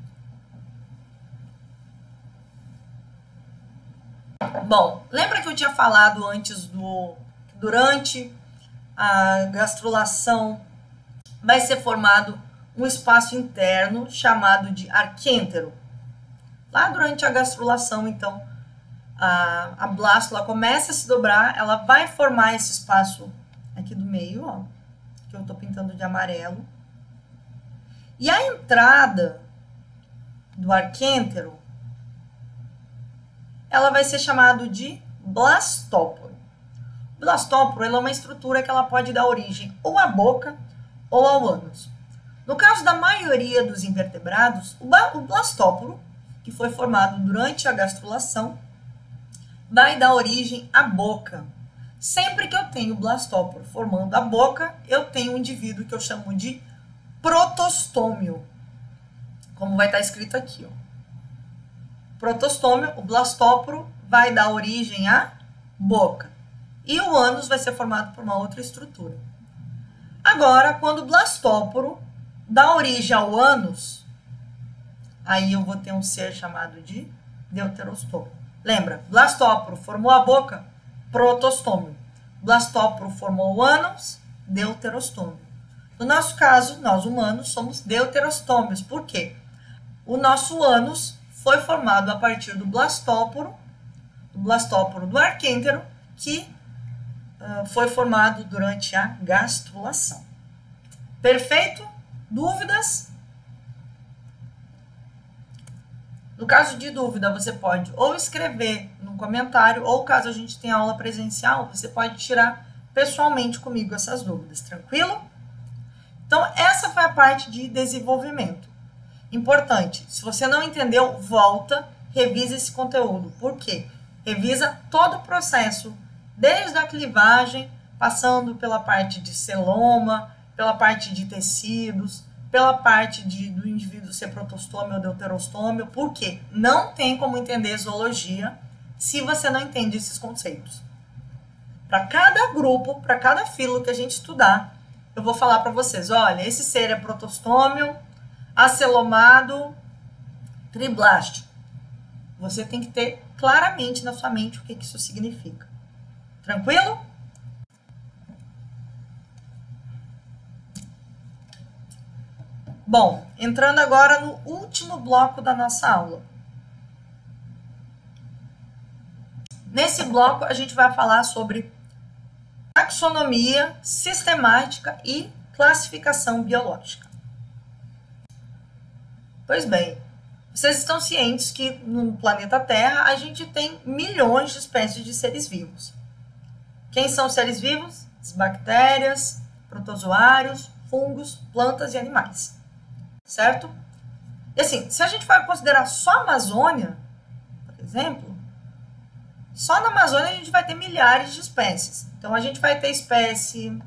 A: Bom, lembra que eu tinha falado antes durante a gastrulação vai ser formado um espaço interno chamado de arquêntero. Lá durante a gastrulação, então, a blástula começa a se dobrar, ela vai formar esse espaço aqui do meio, ó, que eu tô pintando de amarelo. E a entrada do arquêntero, ela vai ser chamada de blastóporo. O blastóporo é uma estrutura que ela pode dar origem ou à boca ou ao ânus. No caso da maioria dos invertebrados, o blastóporo, que foi formado durante a gastrulação, vai dar origem à boca. Sempre que eu tenho blastóporo formando a boca, eu tenho um indivíduo que eu chamo de protostômio, como vai estar escrito aqui, ó. Protostômio, o blastóporo vai dar origem à boca. E o ânus vai ser formado por uma outra estrutura. Agora, quando o blastóporo dá origem ao ânus, aí eu vou ter um ser chamado de deuterostômio. Lembra? Blastóporo formou a boca, protostômio. Blastóporo formou o ânus, deuterostômio. No nosso caso, nós humanos somos deuterostômios. Por quê? O nosso ânus foi formado a partir do blastóporo do arquêntero, que foi formado durante a gastrulação. Perfeito? Dúvidas? No caso de dúvida, você pode ou escrever no comentário, ou caso a gente tenha aula presencial, você pode tirar pessoalmente comigo essas dúvidas, tranquilo? Então, essa foi a parte de desenvolvimento. Importante, se você não entendeu, volta, revisa esse conteúdo. Por quê? Revisa todo o processo, desde a clivagem, passando pela parte de celoma, pela parte de tecidos, pela parte do indivíduo ser protostômio ou deuterostômio, porque não tem como entender zoologia se você não entende esses conceitos. Para cada grupo, para cada filo que a gente estudar, eu vou falar para vocês, olha, esse ser é protostômio, acelomado, triblástico. Você tem que ter claramente na sua mente o que isso significa. Tranquilo? Bom, entrando agora no último bloco da nossa aula. Nesse bloco, a gente vai falar sobre taxonomia, sistemática e classificação biológica. Pois bem, vocês estão cientes que no planeta Terra a gente tem milhões de espécies de seres vivos. Quem são os seres vivos? As bactérias, protozoários, fungos, plantas e animais. Certo? E assim, se a gente for considerar só a Amazônia, por exemplo, só na Amazônia a gente vai ter milhares de espécies. Então, a gente vai ter espécie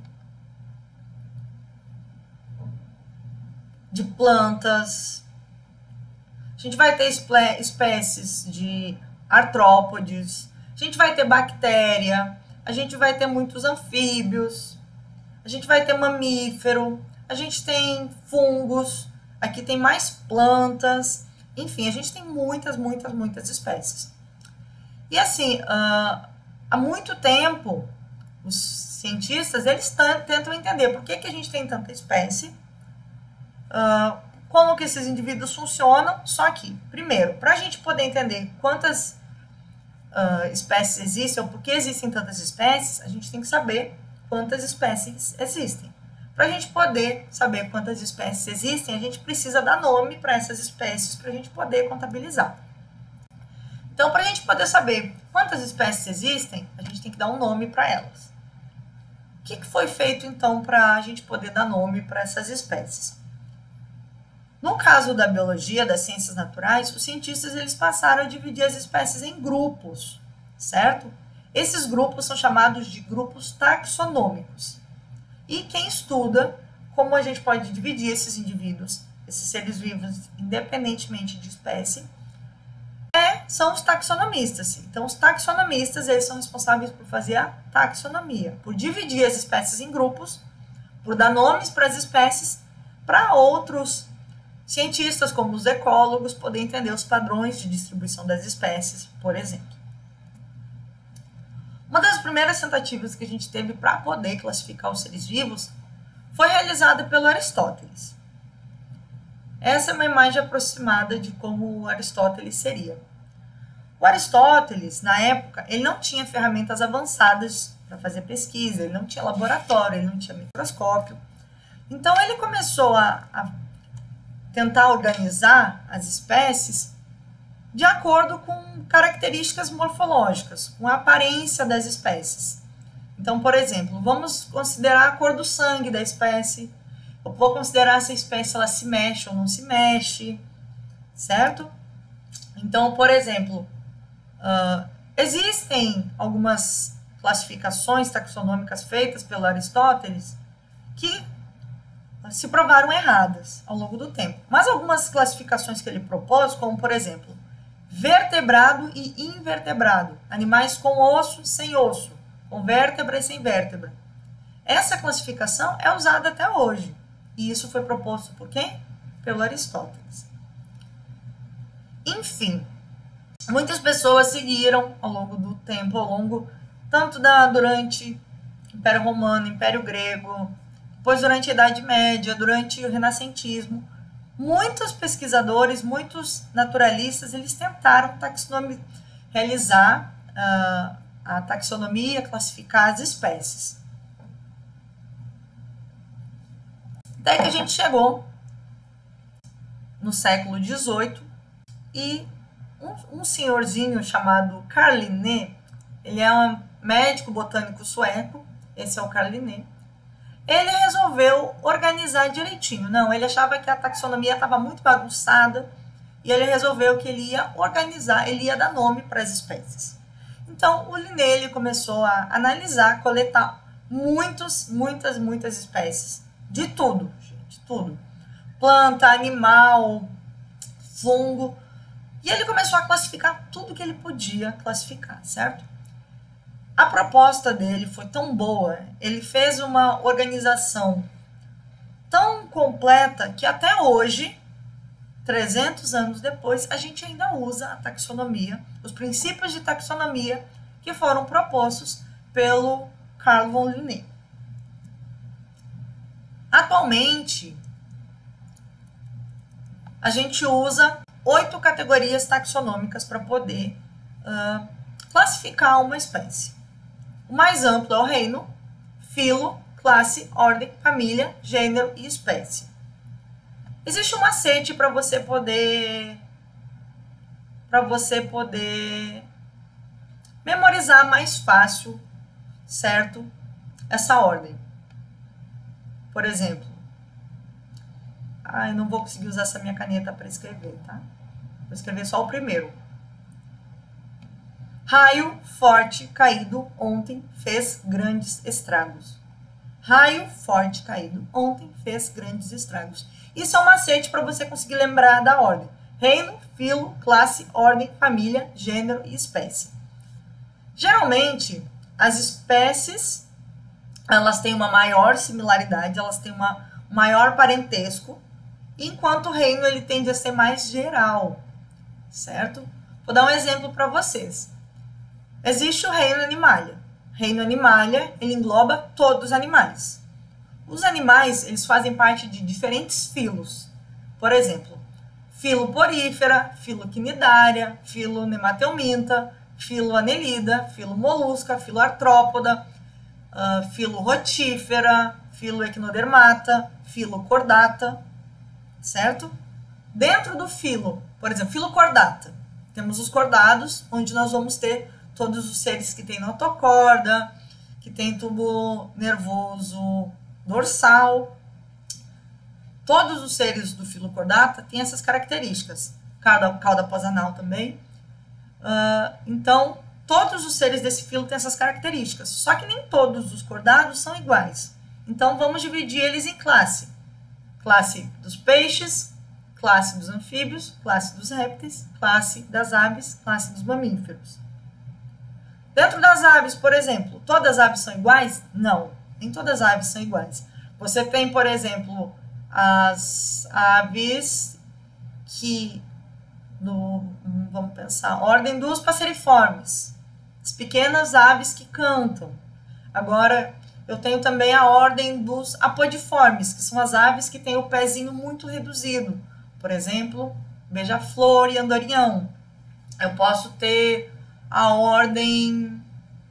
A: de plantas, a gente vai ter espécies de artrópodes, a gente vai ter bactéria, a gente vai ter muitos anfíbios, a gente vai ter mamífero, a gente tem fungos, aqui tem mais plantas, enfim, a gente tem muitas espécies. E assim, há muito tempo, os cientistas, eles tentam entender por que a gente tem tanta espécie, como que esses indivíduos funcionam, só que, primeiro, para a gente poder entender quantas espécies existem, ou por que existem tantas espécies, a gente tem que saber quantas espécies existem. Para a gente poder saber quantas espécies existem, a gente precisa dar nome para essas espécies para a gente poder contabilizar. Então, para a gente poder saber quantas espécies existem, a gente tem que dar um nome para elas. O que foi feito, então, para a gente poder dar nome para essas espécies? No caso da biologia, das ciências naturais, os cientistas eles passaram a dividir as espécies em grupos, certo? Esses grupos são chamados de grupos taxonômicos. E quem estuda como a gente pode dividir esses indivíduos, esses seres vivos, independentemente de espécie, são os taxonomistas. Então, os taxonomistas, eles são responsáveis por fazer a taxonomia, por dividir as espécies em grupos, por dar nomes para as espécies, para outros cientistas, como os ecólogos, poderem entender os padrões de distribuição das espécies, por exemplo. Uma das primeiras tentativas que a gente teve para poder classificar os seres vivos foi realizada pelo Aristóteles. Essa é uma imagem aproximada de como Aristóteles seria. O Aristóteles, na época, ele não tinha ferramentas avançadas para fazer pesquisa, ele não tinha laboratório, ele não tinha microscópio. Então, ele começou a tentar organizar as espécies de acordo com características morfológicas, com a aparência das espécies. Então, por exemplo, vamos considerar a cor do sangue da espécie. Eu vou considerar se a espécie ela se mexe ou não se mexe, certo? Então, por exemplo, existem algumas classificações taxonômicas feitas pelo Aristóteles que se provaram erradas ao longo do tempo. Mas algumas classificações que ele propôs, como por exemplo, vertebrado e invertebrado, animais com osso, sem osso, com vértebra e sem vértebra. Essa classificação é usada até hoje. E isso foi proposto por quem? Pelo Aristóteles. Enfim, Muitas pessoas seguiram ao longo do tempo, tanto durante o Império Romano, Império Grego, depois durante a Idade Média, durante o Renascentismo. Muitos pesquisadores, muitos naturalistas, eles tentaram realizar a taxonomia, classificar as espécies. Daí que a gente chegou no século XVIII e um senhorzinho chamado Carl Linné, ele é um médico botânico sueco, esse é o Carl Linné, ele resolveu organizar direitinho. Não, ele achava que a taxonomia estava muito bagunçada e ele resolveu que ele ia organizar, ele ia dar nome para as espécies. Então, o Linné ele começou a analisar, coletar muitas espécies, de tudo, gente, tudo. Planta, animal, fungo, e ele começou a classificar tudo que ele podia classificar, certo? A proposta dele foi tão boa, ele fez uma organização tão completa que até hoje, 300 anos depois, a gente ainda usa a taxonomia, os princípios de taxonomia que foram propostos pelo Carl von Linné. Atualmente, a gente usa 8 categorias taxonômicas para poder classificar uma espécie. O mais amplo é o reino, filo, classe, ordem, família, gênero e espécie. Existe um macete para você poder memorizar mais fácil, certo? Essa ordem. Por exemplo, eu não vou conseguir usar essa minha caneta para escrever, tá? Vou escrever só o primeiro. Raio forte caído ontem fez grandes estragos. Raio forte caído ontem fez grandes estragos. Isso é um macete para você conseguir lembrar da ordem. Reino, filo, classe, ordem, família, gênero e espécie. Geralmente, as espécies, elas têm uma maior similaridade, elas têm um maior parentesco, enquanto o reino ele tende a ser mais geral, certo? Vou dar um exemplo para vocês. Existe o reino Animalia. Reino Animalia, ele engloba todos os animais. Os animais, eles fazem parte de diferentes filos. Por exemplo, filo Porífera, filo Quinidária, filo Nemateuminta, filo Annelida, filo Molusca, filo Artrópoda, filo Rotífera, filo Equinodermata, filo Chordata, certo? Dentro do filo, por exemplo, filo Chordata, temos os cordados, onde nós vamos ter todos os seres que têm notocorda, que tem tubo nervoso dorsal. Todos os seres do filo Chordata têm essas características. Cauda posanal também. Então, todos os seres desse filo têm essas características. Só que nem todos os cordados são iguais. Então, vamos dividir eles em classe. Classe dos peixes, classe dos anfíbios, classe dos répteis, classe das aves, classe dos mamíferos. Dentro das aves, por exemplo, todas as aves são iguais? Não, nem todas as aves são iguais. Você tem, por exemplo, as aves vamos pensar, ordem dos passeriformes, as pequenas aves que cantam. Agora, eu tenho também a ordem dos apodiformes, que são as aves que têm o pezinho muito reduzido. Por exemplo, beija-flor e andorinhão. Eu posso ter a ordem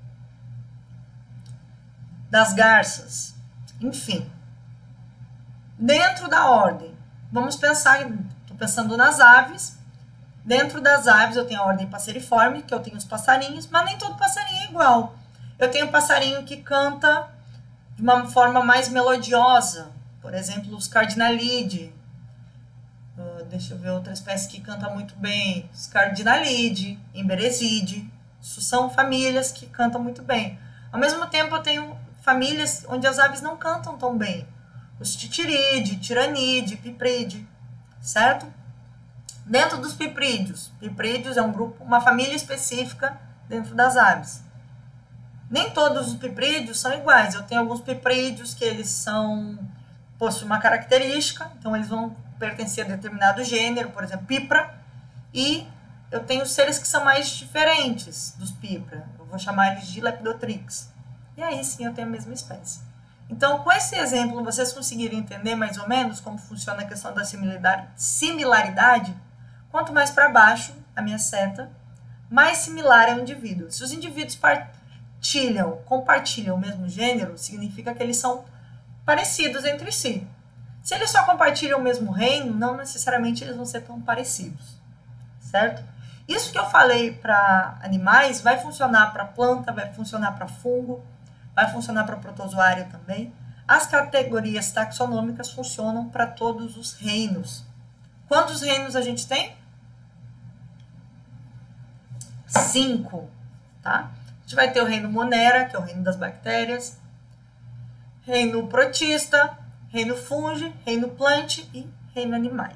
A: das garças. Enfim, dentro da ordem, vamos pensar, estou pensando nas aves. Dentro das aves eu tenho a ordem passeriforme, que eu tenho os passarinhos, mas nem todo passarinho é igual. Eu tenho passarinho que canta de uma forma mais melodiosa, por exemplo, os cardinalidae. Deixa eu ver outra espécie que canta muito bem. Os cardinalidae, emberesidae. Isso são famílias que cantam muito bem. Ao mesmo tempo, eu tenho famílias onde as aves não cantam tão bem. Os titiridae, tiranidae, pipridae, certo? Dentro dos piprídeos. Piprídeos é um grupo, uma família específica dentro das aves. Nem todos os piprídeos são iguais. Eu tenho alguns piprídeos que eles possuem uma característica, então eles vão pertencer a determinado gênero, por exemplo, pipra, e eu tenho seres que são mais diferentes dos Pipra. Eu vou chamar eles de Lepidopteryx. E aí sim eu tenho a mesma espécie. Então, com esse exemplo, vocês conseguiram entender mais ou menos como funciona a questão da similaridade? Quanto mais para baixo a minha seta, mais similar é o indivíduo. Se os indivíduos compartilham o mesmo gênero, significa que eles são parecidos entre si. Se eles só compartilham o mesmo reino, não necessariamente eles vão ser tão parecidos, certo? Isso que eu falei para animais vai funcionar para planta, vai funcionar para fungo, vai funcionar para protozoário também. As categorias taxonômicas funcionam para todos os reinos. Quantos reinos a gente tem? 5, tá? A gente vai ter o reino Monera, que é o reino das bactérias, reino protista, reino fungi, reino plante e reino animal.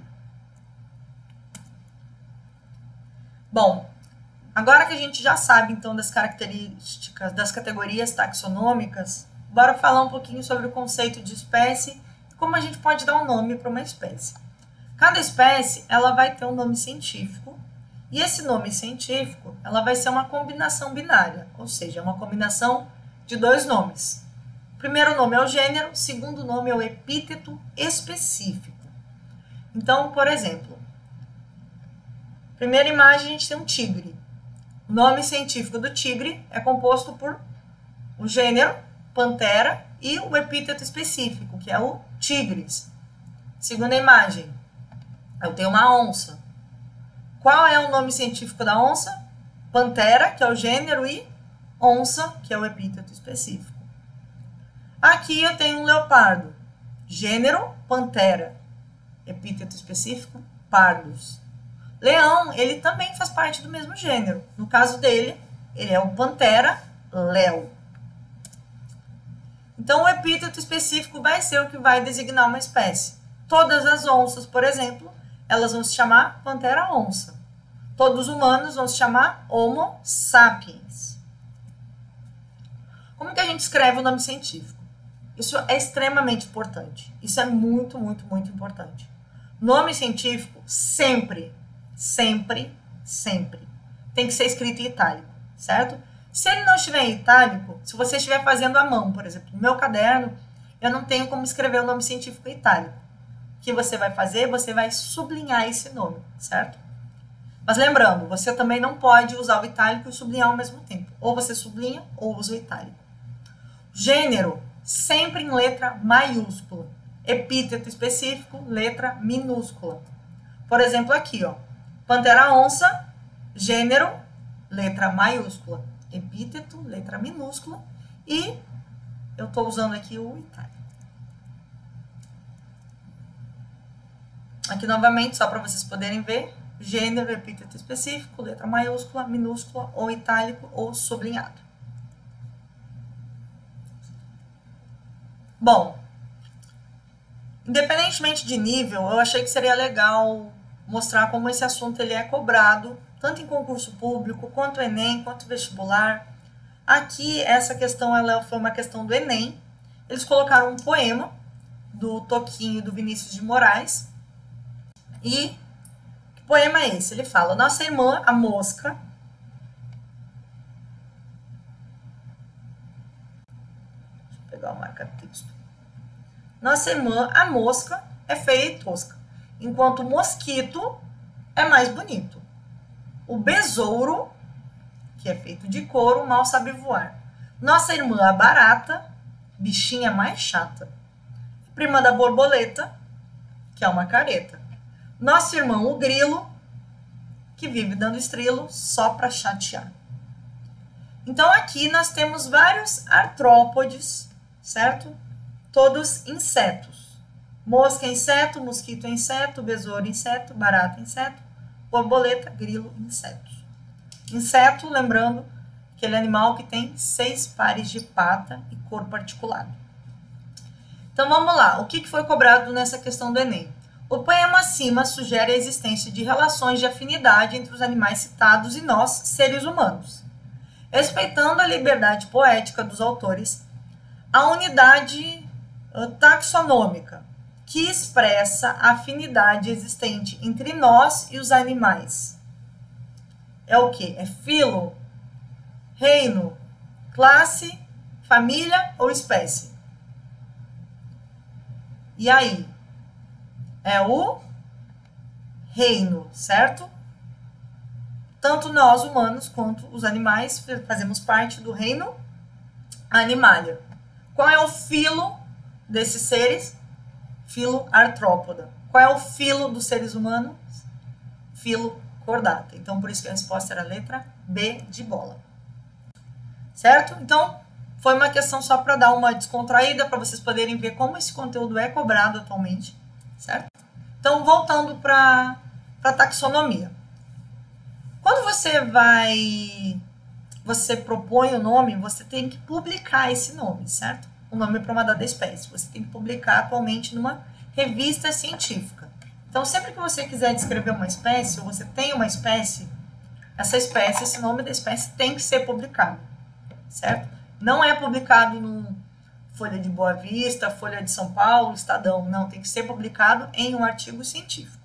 A: Bom, agora que a gente já sabe, então, das características, das categorias taxonômicas, bora falar um pouquinho sobre o conceito de espécie e como a gente pode dar um nome para uma espécie. Cada espécie, ela vai ter um nome científico, e esse nome científico, ela vai ser uma combinação binária, ou seja, uma combinação de 2 nomes. O primeiro nome é o gênero, o segundo nome é o epíteto específico. Então, por exemplo, primeira imagem a gente tem um tigre. O nome científico do tigre é composto por o gênero, pantera, e o epíteto específico, que é o tigris. Segunda imagem, eu tenho uma onça. Qual é o nome científico da onça? Pantera, que é o gênero, e onça, que é o epíteto específico. Aqui eu tenho um leopardo. Gênero, pantera. Epíteto específico, pardus. Leão, ele também faz parte do mesmo gênero. No caso dele, ele é o pantera leo. Então, o epíteto específico vai ser o que vai designar uma espécie. Todas as onças, por exemplo, elas vão se chamar pantera onça. Todos os humanos vão se chamar Homo sapiens. Como que a gente escreve o nome científico? Isso é extremamente importante. Isso é muito, muito, muito importante. Nome científico sempre tem que ser escrito em itálico, certo? Se ele não estiver em itálico, se você estiver fazendo à mão, por exemplo, no meu caderno, eu não tenho como escrever o nome científico em itálico. O que você vai fazer? Você vai sublinhar esse nome, certo? Mas lembrando, você também não pode usar o itálico e sublinhar ao mesmo tempo. Ou você sublinha ou usa o itálico. Gênero, sempre em letra maiúscula. Epíteto específico, letra minúscula. Por exemplo, aqui, ó. Pantera onça, gênero, letra maiúscula. Epíteto, letra minúscula. E eu estou usando aqui o itálico. Aqui novamente, só para vocês poderem ver. Gênero, epíteto específico, letra maiúscula, minúscula, ou itálico, ou sublinhado. Bom, independentemente de nível, eu achei que seria legal mostrar como esse assunto ele é cobrado, tanto em concurso público, quanto Enem, quanto vestibular. Aqui, essa questão foi uma questão do Enem. Eles colocaram um poema do Toquinho e do Vinícius de Moraes. E que poema é esse? Ele fala: nossa irmã, a mosca, deixa eu pegar o marca-texto. Nossa irmã, a mosca, é feia e tosca, enquanto o mosquito é mais bonito. O besouro, que é feito de couro, mal sabe voar. Nossa irmã, a barata, bichinha mais chata. Prima da borboleta, que é uma careta. Nosso irmão, o grilo, que vive dando estrilo só para chatear. Então, aqui nós temos vários artrópodes, certo? Todos insetos. Mosca é inseto, mosquito é inseto, besouro é inseto, barata é inseto, borboleta, grilo, insetos. Inseto, lembrando, aquele animal que tem 6 pares de pata e corpo articulado. Então, vamos lá. O que foi cobrado nessa questão do Enem? O poema acima sugere a existência de relações de afinidade entre os animais citados e nós, seres humanos. Respeitando a liberdade poética dos autores, a unidade taxonômica, que expressa a afinidade existente entre nós e os animais. é o quê? É filo, reino, classe, família ou espécie? E aí? É o reino, certo? Tanto nós, humanos, quanto os animais fazemos parte do reino Animalia. Qual é o filo desses seres? Filo artrópoda. Qual é o filo dos seres humanos? Filo cordata. Então, por isso que a resposta era a letra B de bola. Certo? Então, foi uma questão só para dar uma descontraída, para vocês poderem ver como esse conteúdo é cobrado atualmente. Certo? Então, voltando para a taxonomia. Quando você propõe o nome, você tem que publicar esse nome, certo? O nome para uma dada espécie. Você tem que publicar atualmente numa revista científica. Então, sempre que você quiser descrever uma espécie, ou você tem uma espécie, essa espécie, esse nome da espécie tem que ser publicado, certo? Não é publicado no Folha de Boa Vista, Folha de São Paulo, Estadão, não. Tem que ser publicado em um artigo científico.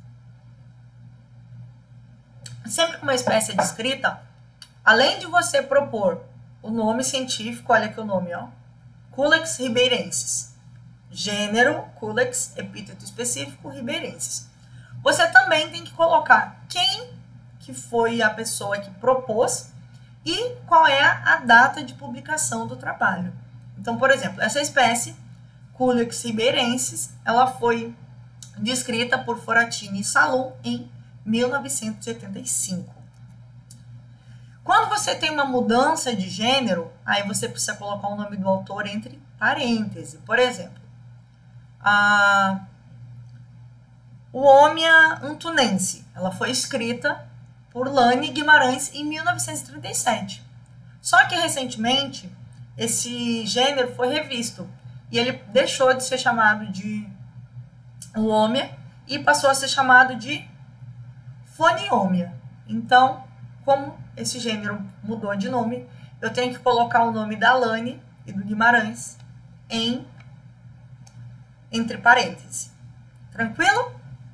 A: Sempre que uma espécie é descrita, além de você propor o nome científico, olha aqui o nome, ó, Culex ribeirensis. Gênero, Culex, epíteto específico, ribeirensis. Você também tem que colocar quem que foi a pessoa que propôs e qual é a data de publicação do trabalho. Então, por exemplo, essa espécie, Culex ribeirensis, ela foi descrita por Foratini e Salum em 1985. Quando você tem uma mudança de gênero, aí você precisa colocar o nome do autor entre parênteses. Por exemplo, o Homia antunense, ela foi escrita por Lane Guimarães em 1937. Só que recentemente esse gênero foi revisto e ele deixou de ser chamado de Homia e passou a ser chamado de Foniomia. Então, como esse gênero mudou de nome, eu tenho que colocar o nome da Lane e do Guimarães entre parênteses. Tranquilo?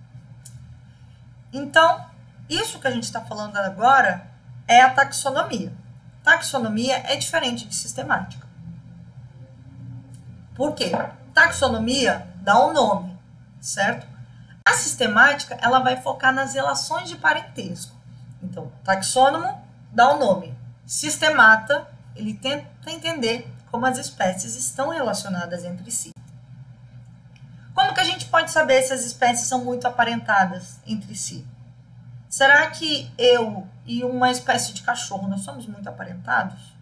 A: Então, isso que a gente está falando agora é a taxonomia. Taxonomia é diferente de sistemática. Por quê? Taxonomia dá um nome, certo? A sistemática, ela vai focar nas relações de parentesco. Então, taxônomo dá o nome. Sistemata, ele tenta entender como as espécies estão relacionadas entre si. Como que a gente pode saber se as espécies são muito aparentadas entre si? Será que eu e uma espécie de cachorro, nós somos muito aparentados?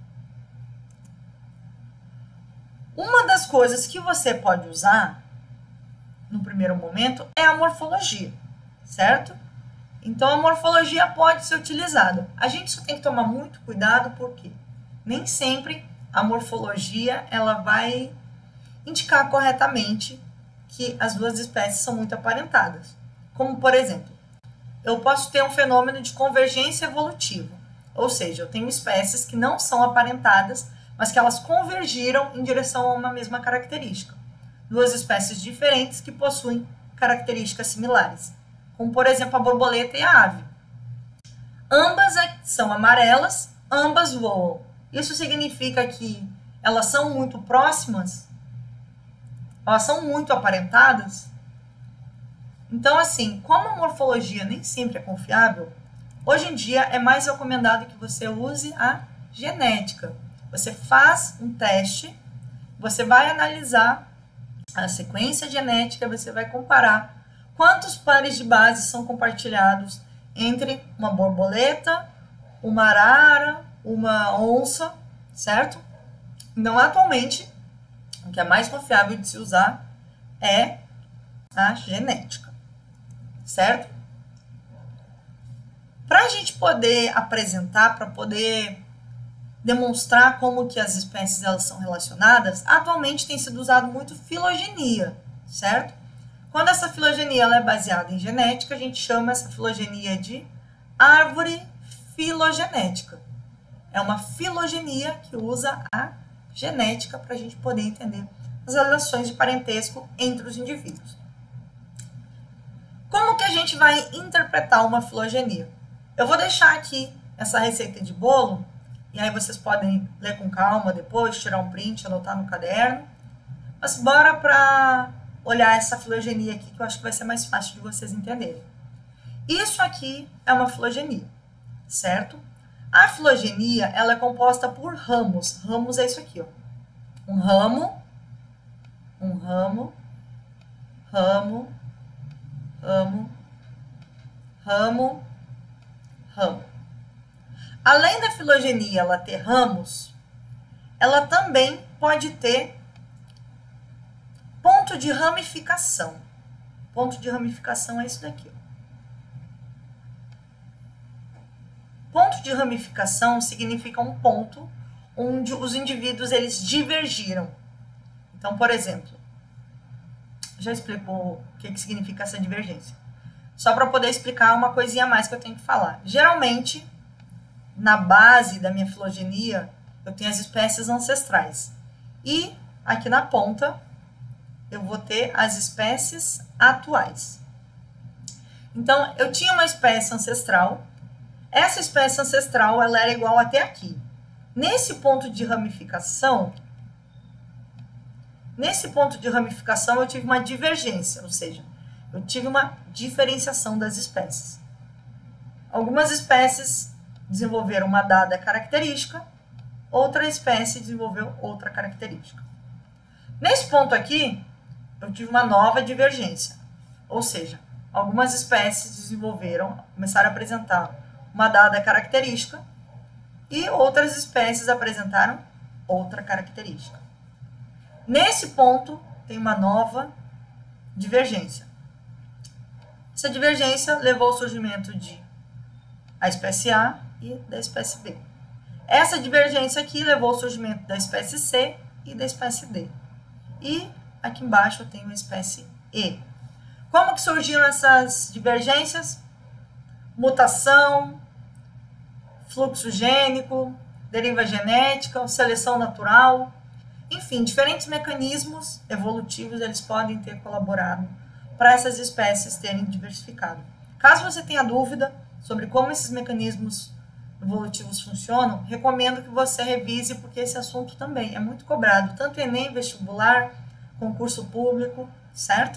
A: Uma das coisas que você pode usar, no primeiro momento, é a morfologia, certo? Então, a morfologia pode ser utilizada. A gente só tem que tomar muito cuidado, porque nem sempre a morfologia ela vai indicar corretamente que as duas espécies são muito aparentadas. Como, por exemplo, eu posso ter um fenômeno de convergência evolutiva, ou seja, eu tenho espécies que não são aparentadas, mas que elas convergiram em direção a uma mesma característica. Duas espécies diferentes que possuem características similares, como, por exemplo, a borboleta e a ave. Ambas são amarelas, ambas voam. Isso significa que elas são muito próximas? Elas são muito aparentadas? Então, assim, como a morfologia nem sempre é confiável, hoje em dia é mais recomendado que você use a genética. Você faz um teste, você vai analisar a sequência genética, você vai comparar quantos pares de bases são compartilhados entre uma borboleta, uma arara, uma onça, certo? Então, atualmente, o que é mais confiável de se usar é a genética, certo? Para a gente poder apresentar, para poder demonstrar como que as espécies elas são relacionadas, atualmente tem sido usado muito filogenia, certo? Quando essa filogenia ela é baseada em genética, a gente chama essa filogenia de árvore filogenética. É uma filogenia que usa a genética para a gente poder entender as relações de parentesco entre os indivíduos. Como que a gente vai interpretar uma filogenia? Eu vou deixar aqui essa receita de bolo, e aí vocês podem ler com calma depois, tirar um print, anotar no caderno. Mas bora para olhar essa filogenia aqui, que eu acho que vai ser mais fácil de vocês entenderem. Isso aqui é uma filogenia, certo? A filogenia, ela é composta por ramos. Ramos é isso aqui, ó. Um ramo, ramo, ramo, ramo. Além da filogenia ela ter ramos, ela também pode ter ponto de ramificação. Ponto de ramificação é isso daqui, ó. Ponto de ramificação significa um ponto onde os indivíduos eles divergiram. Então, por exemplo, já explico o que significa essa divergência. Só para poder explicar uma coisinha a mais que eu tenho que falar. Geralmente, na base da minha filogenia, eu tenho as espécies ancestrais. E aqui na ponta, eu vou ter as espécies atuais. Então, eu tinha uma espécie ancestral. Essa espécie ancestral, ela era igual até aqui. Nesse ponto de ramificação, eu tive uma divergência, ou seja, eu tive uma diferenciação das espécies. Algumas espécies desenvolveram uma dada característica, outra espécie desenvolveu outra característica. Nesse ponto aqui, eu tive uma nova divergência, ou seja, algumas espécies começaram a apresentar uma dada característica e outras espécies apresentaram outra característica. Nesse ponto, tem uma nova divergência. Essa divergência levou ao surgimento de a espécie A e da espécie B. Essa divergência aqui levou ao surgimento da espécie C e da espécie D. E aqui embaixo eu tenho a espécie E. Como que surgiram essas divergências? Mutação, fluxo gênico, deriva genética, seleção natural, enfim, diferentes mecanismos evolutivos eles podem ter colaborado para essas espécies terem diversificado. Caso você tenha dúvida sobre como esses mecanismos evolutivos funcionam, recomendo que você revise, porque esse assunto também é muito cobrado, tanto Enem, vestibular, concurso público, certo?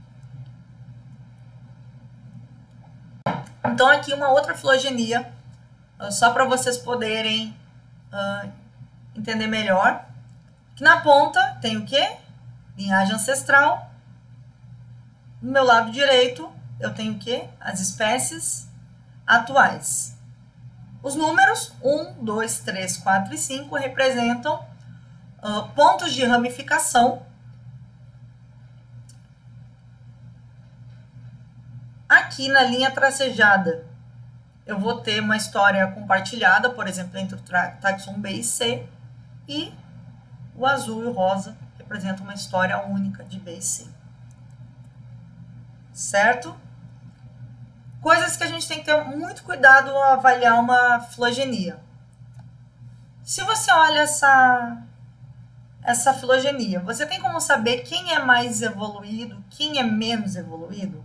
A: Então, aqui uma outra filogenia, só para vocês poderem entender melhor. Que na ponta tem o quê? Linhagem ancestral. No meu lado direito, eu tenho o quê? As espécies atuais. Os números 1, 2, 3, 4 e 5 representam pontos de ramificação. Aqui na linha tracejada, eu vou ter uma história compartilhada, por exemplo, entre o taxon B e C, e o azul e o rosa representam uma história única de B e C. Certo? Coisas que a gente tem que ter muito cuidado ao avaliar uma filogenia. Se você olha essa filogenia, você tem como saber quem é mais evoluído, quem é menos evoluído?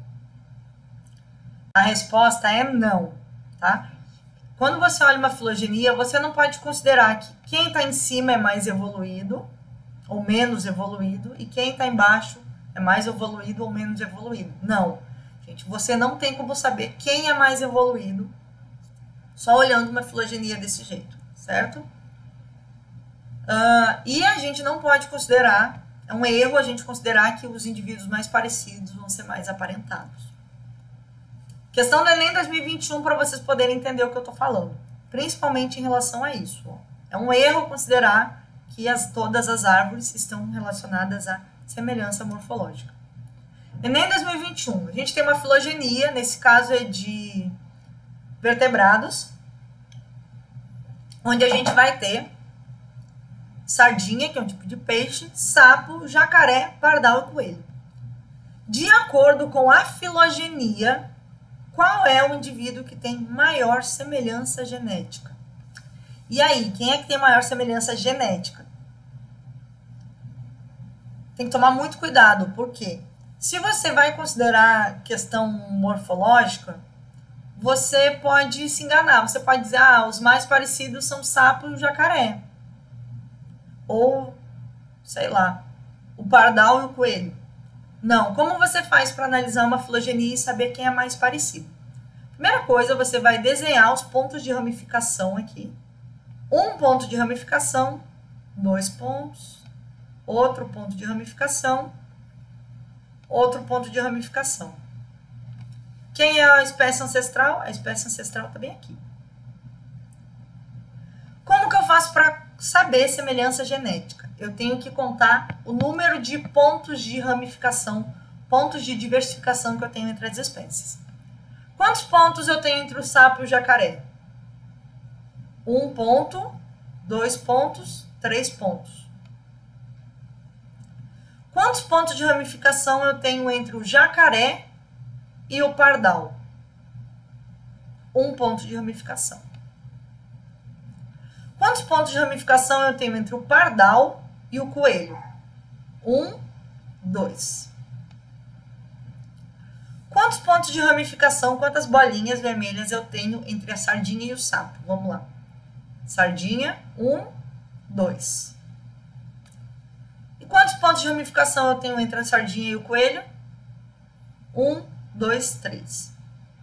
A: A resposta é não, tá? Quando você olha uma filogenia, você não pode considerar que quem está em cima é mais evoluído ou menos evoluído e quem está embaixo é mais evoluído ou menos evoluído. Não, gente, você não tem como saber quem é mais evoluído só olhando uma filogenia desse jeito, certo? E a gente não pode considerar, é um erro a gente considerar que os indivíduos mais parecidos vão ser mais aparentados. Questão do Enem 2021 para vocês poderem entender o que eu estou falando, principalmente em relação a isso. Ó. É um erro considerar que todas as árvores estão relacionadas à semelhança morfológica. Enem 2021, a gente tem uma filogenia, nesse caso é de vertebrados, onde a gente vai ter sardinha, que é um tipo de peixe, sapo, jacaré, pardal e coelho. De acordo com a filogenia, qual é o indivíduo que tem maior semelhança genética? E aí, quem é que tem maior semelhança genética? Tem que tomar muito cuidado, porque se você vai considerar questão morfológica, você pode se enganar. Você pode dizer, os mais parecidos são o sapo e o jacaré. Ou, sei lá, o pardal e o coelho. Não. Como você faz para analisar uma filogenia e saber quem é mais parecido? Primeira coisa, você vai desenhar os pontos de ramificação aqui. Um ponto de ramificação, 2 pontos, outro ponto de ramificação, outro ponto de ramificação. Quem é a espécie ancestral? A espécie ancestral está bem aqui. Como que eu faço para saber semelhança genética? Eu tenho que contar o número de pontos de ramificação, pontos de diversificação que eu tenho entre as espécies. Quantos pontos eu tenho entre o sapo e o jacaré? 1 ponto, 2 pontos, 3 pontos. Quantos pontos de ramificação eu tenho entre o jacaré e o pardal? 1 ponto de ramificação. Quantos pontos de ramificação eu tenho entre o pardal e o coelho? 1, 2. Quantos pontos de ramificação, quantas bolinhas vermelhas eu tenho entre a sardinha e o sapo? Vamos lá. Sardinha, 1, 2. E quantos pontos de ramificação eu tenho entre a sardinha e o coelho? 1, 2, 3.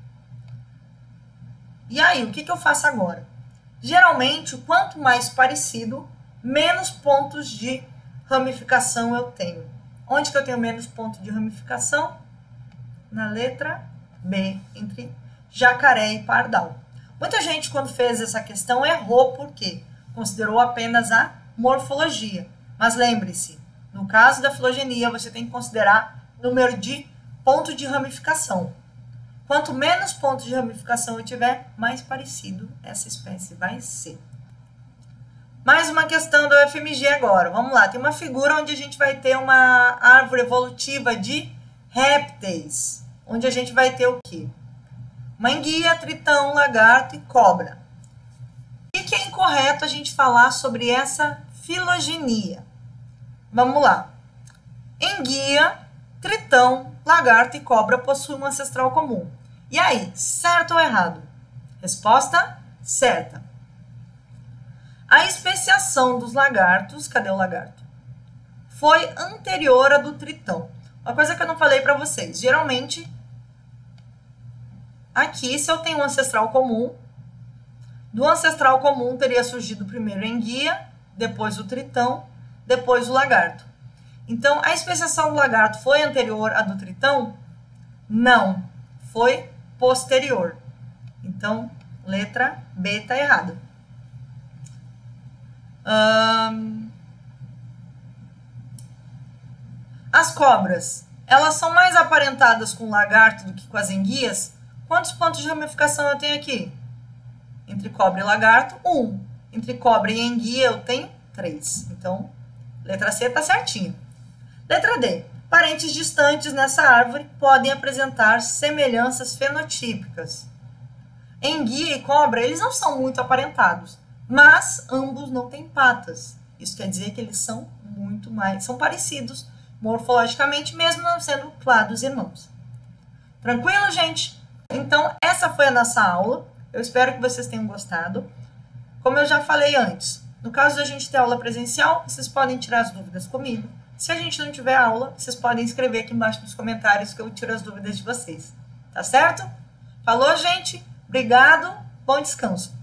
A: E aí, o que eu faço agora? Geralmente, quanto mais parecido, menos pontos de ramificação eu tenho. Onde que eu tenho menos pontos de ramificação? Na letra B, entre jacaré e pardal. Muita gente, quando fez essa questão, errou porque considerou apenas a morfologia. Mas lembre-se, no caso da filogenia, você tem que considerar número de pontos de ramificação. Quanto menos pontos de ramificação eu tiver, mais parecido essa espécie vai ser. Mais uma questão da UFMG agora. Vamos lá, tem uma figura onde a gente vai ter uma árvore evolutiva de répteis, onde a gente vai ter o quê? Uma enguia, tritão, lagarto e cobra. O que é incorreto a gente falar sobre essa filogenia? Vamos lá. Enguia, tritão, lagarto e cobra possuem um ancestral comum. E aí, certo ou errado? Resposta certa. A especiação dos lagartos, cadê o lagarto? Foi anterior à do tritão. Uma coisa que eu não falei para vocês, geralmente, aqui, se eu tenho um ancestral comum, do ancestral comum teria surgido primeiro a enguia, depois o tritão, depois o lagarto. Então, a especiação do lagarto foi anterior à do tritão? Não, foi posterior. Então, letra B está errada. As cobras, elas são mais aparentadas com o lagarto do que com as enguias? Quantos pontos de ramificação eu tenho aqui? Entre cobra e lagarto, 1. Entre cobra e enguia eu tenho 3. Então, letra C está certinha. Letra D. Parentes distantes nessa árvore podem apresentar semelhanças fenotípicas. Enguia e cobra, eles não são muito aparentados, mas ambos não têm patas. Isso quer dizer que eles são muito mais, são parecidos morfologicamente, mesmo não sendo clados irmãos. Tranquilo, gente? Então, essa foi a nossa aula. Eu espero que vocês tenham gostado. Como eu já falei antes, no caso da gente ter aula presencial, vocês podem tirar as dúvidas comigo. Se a gente não tiver aula, vocês podem escrever aqui embaixo nos comentários que eu tiro as dúvidas de vocês. Tá certo? Falou, gente? Obrigado. Bom descanso.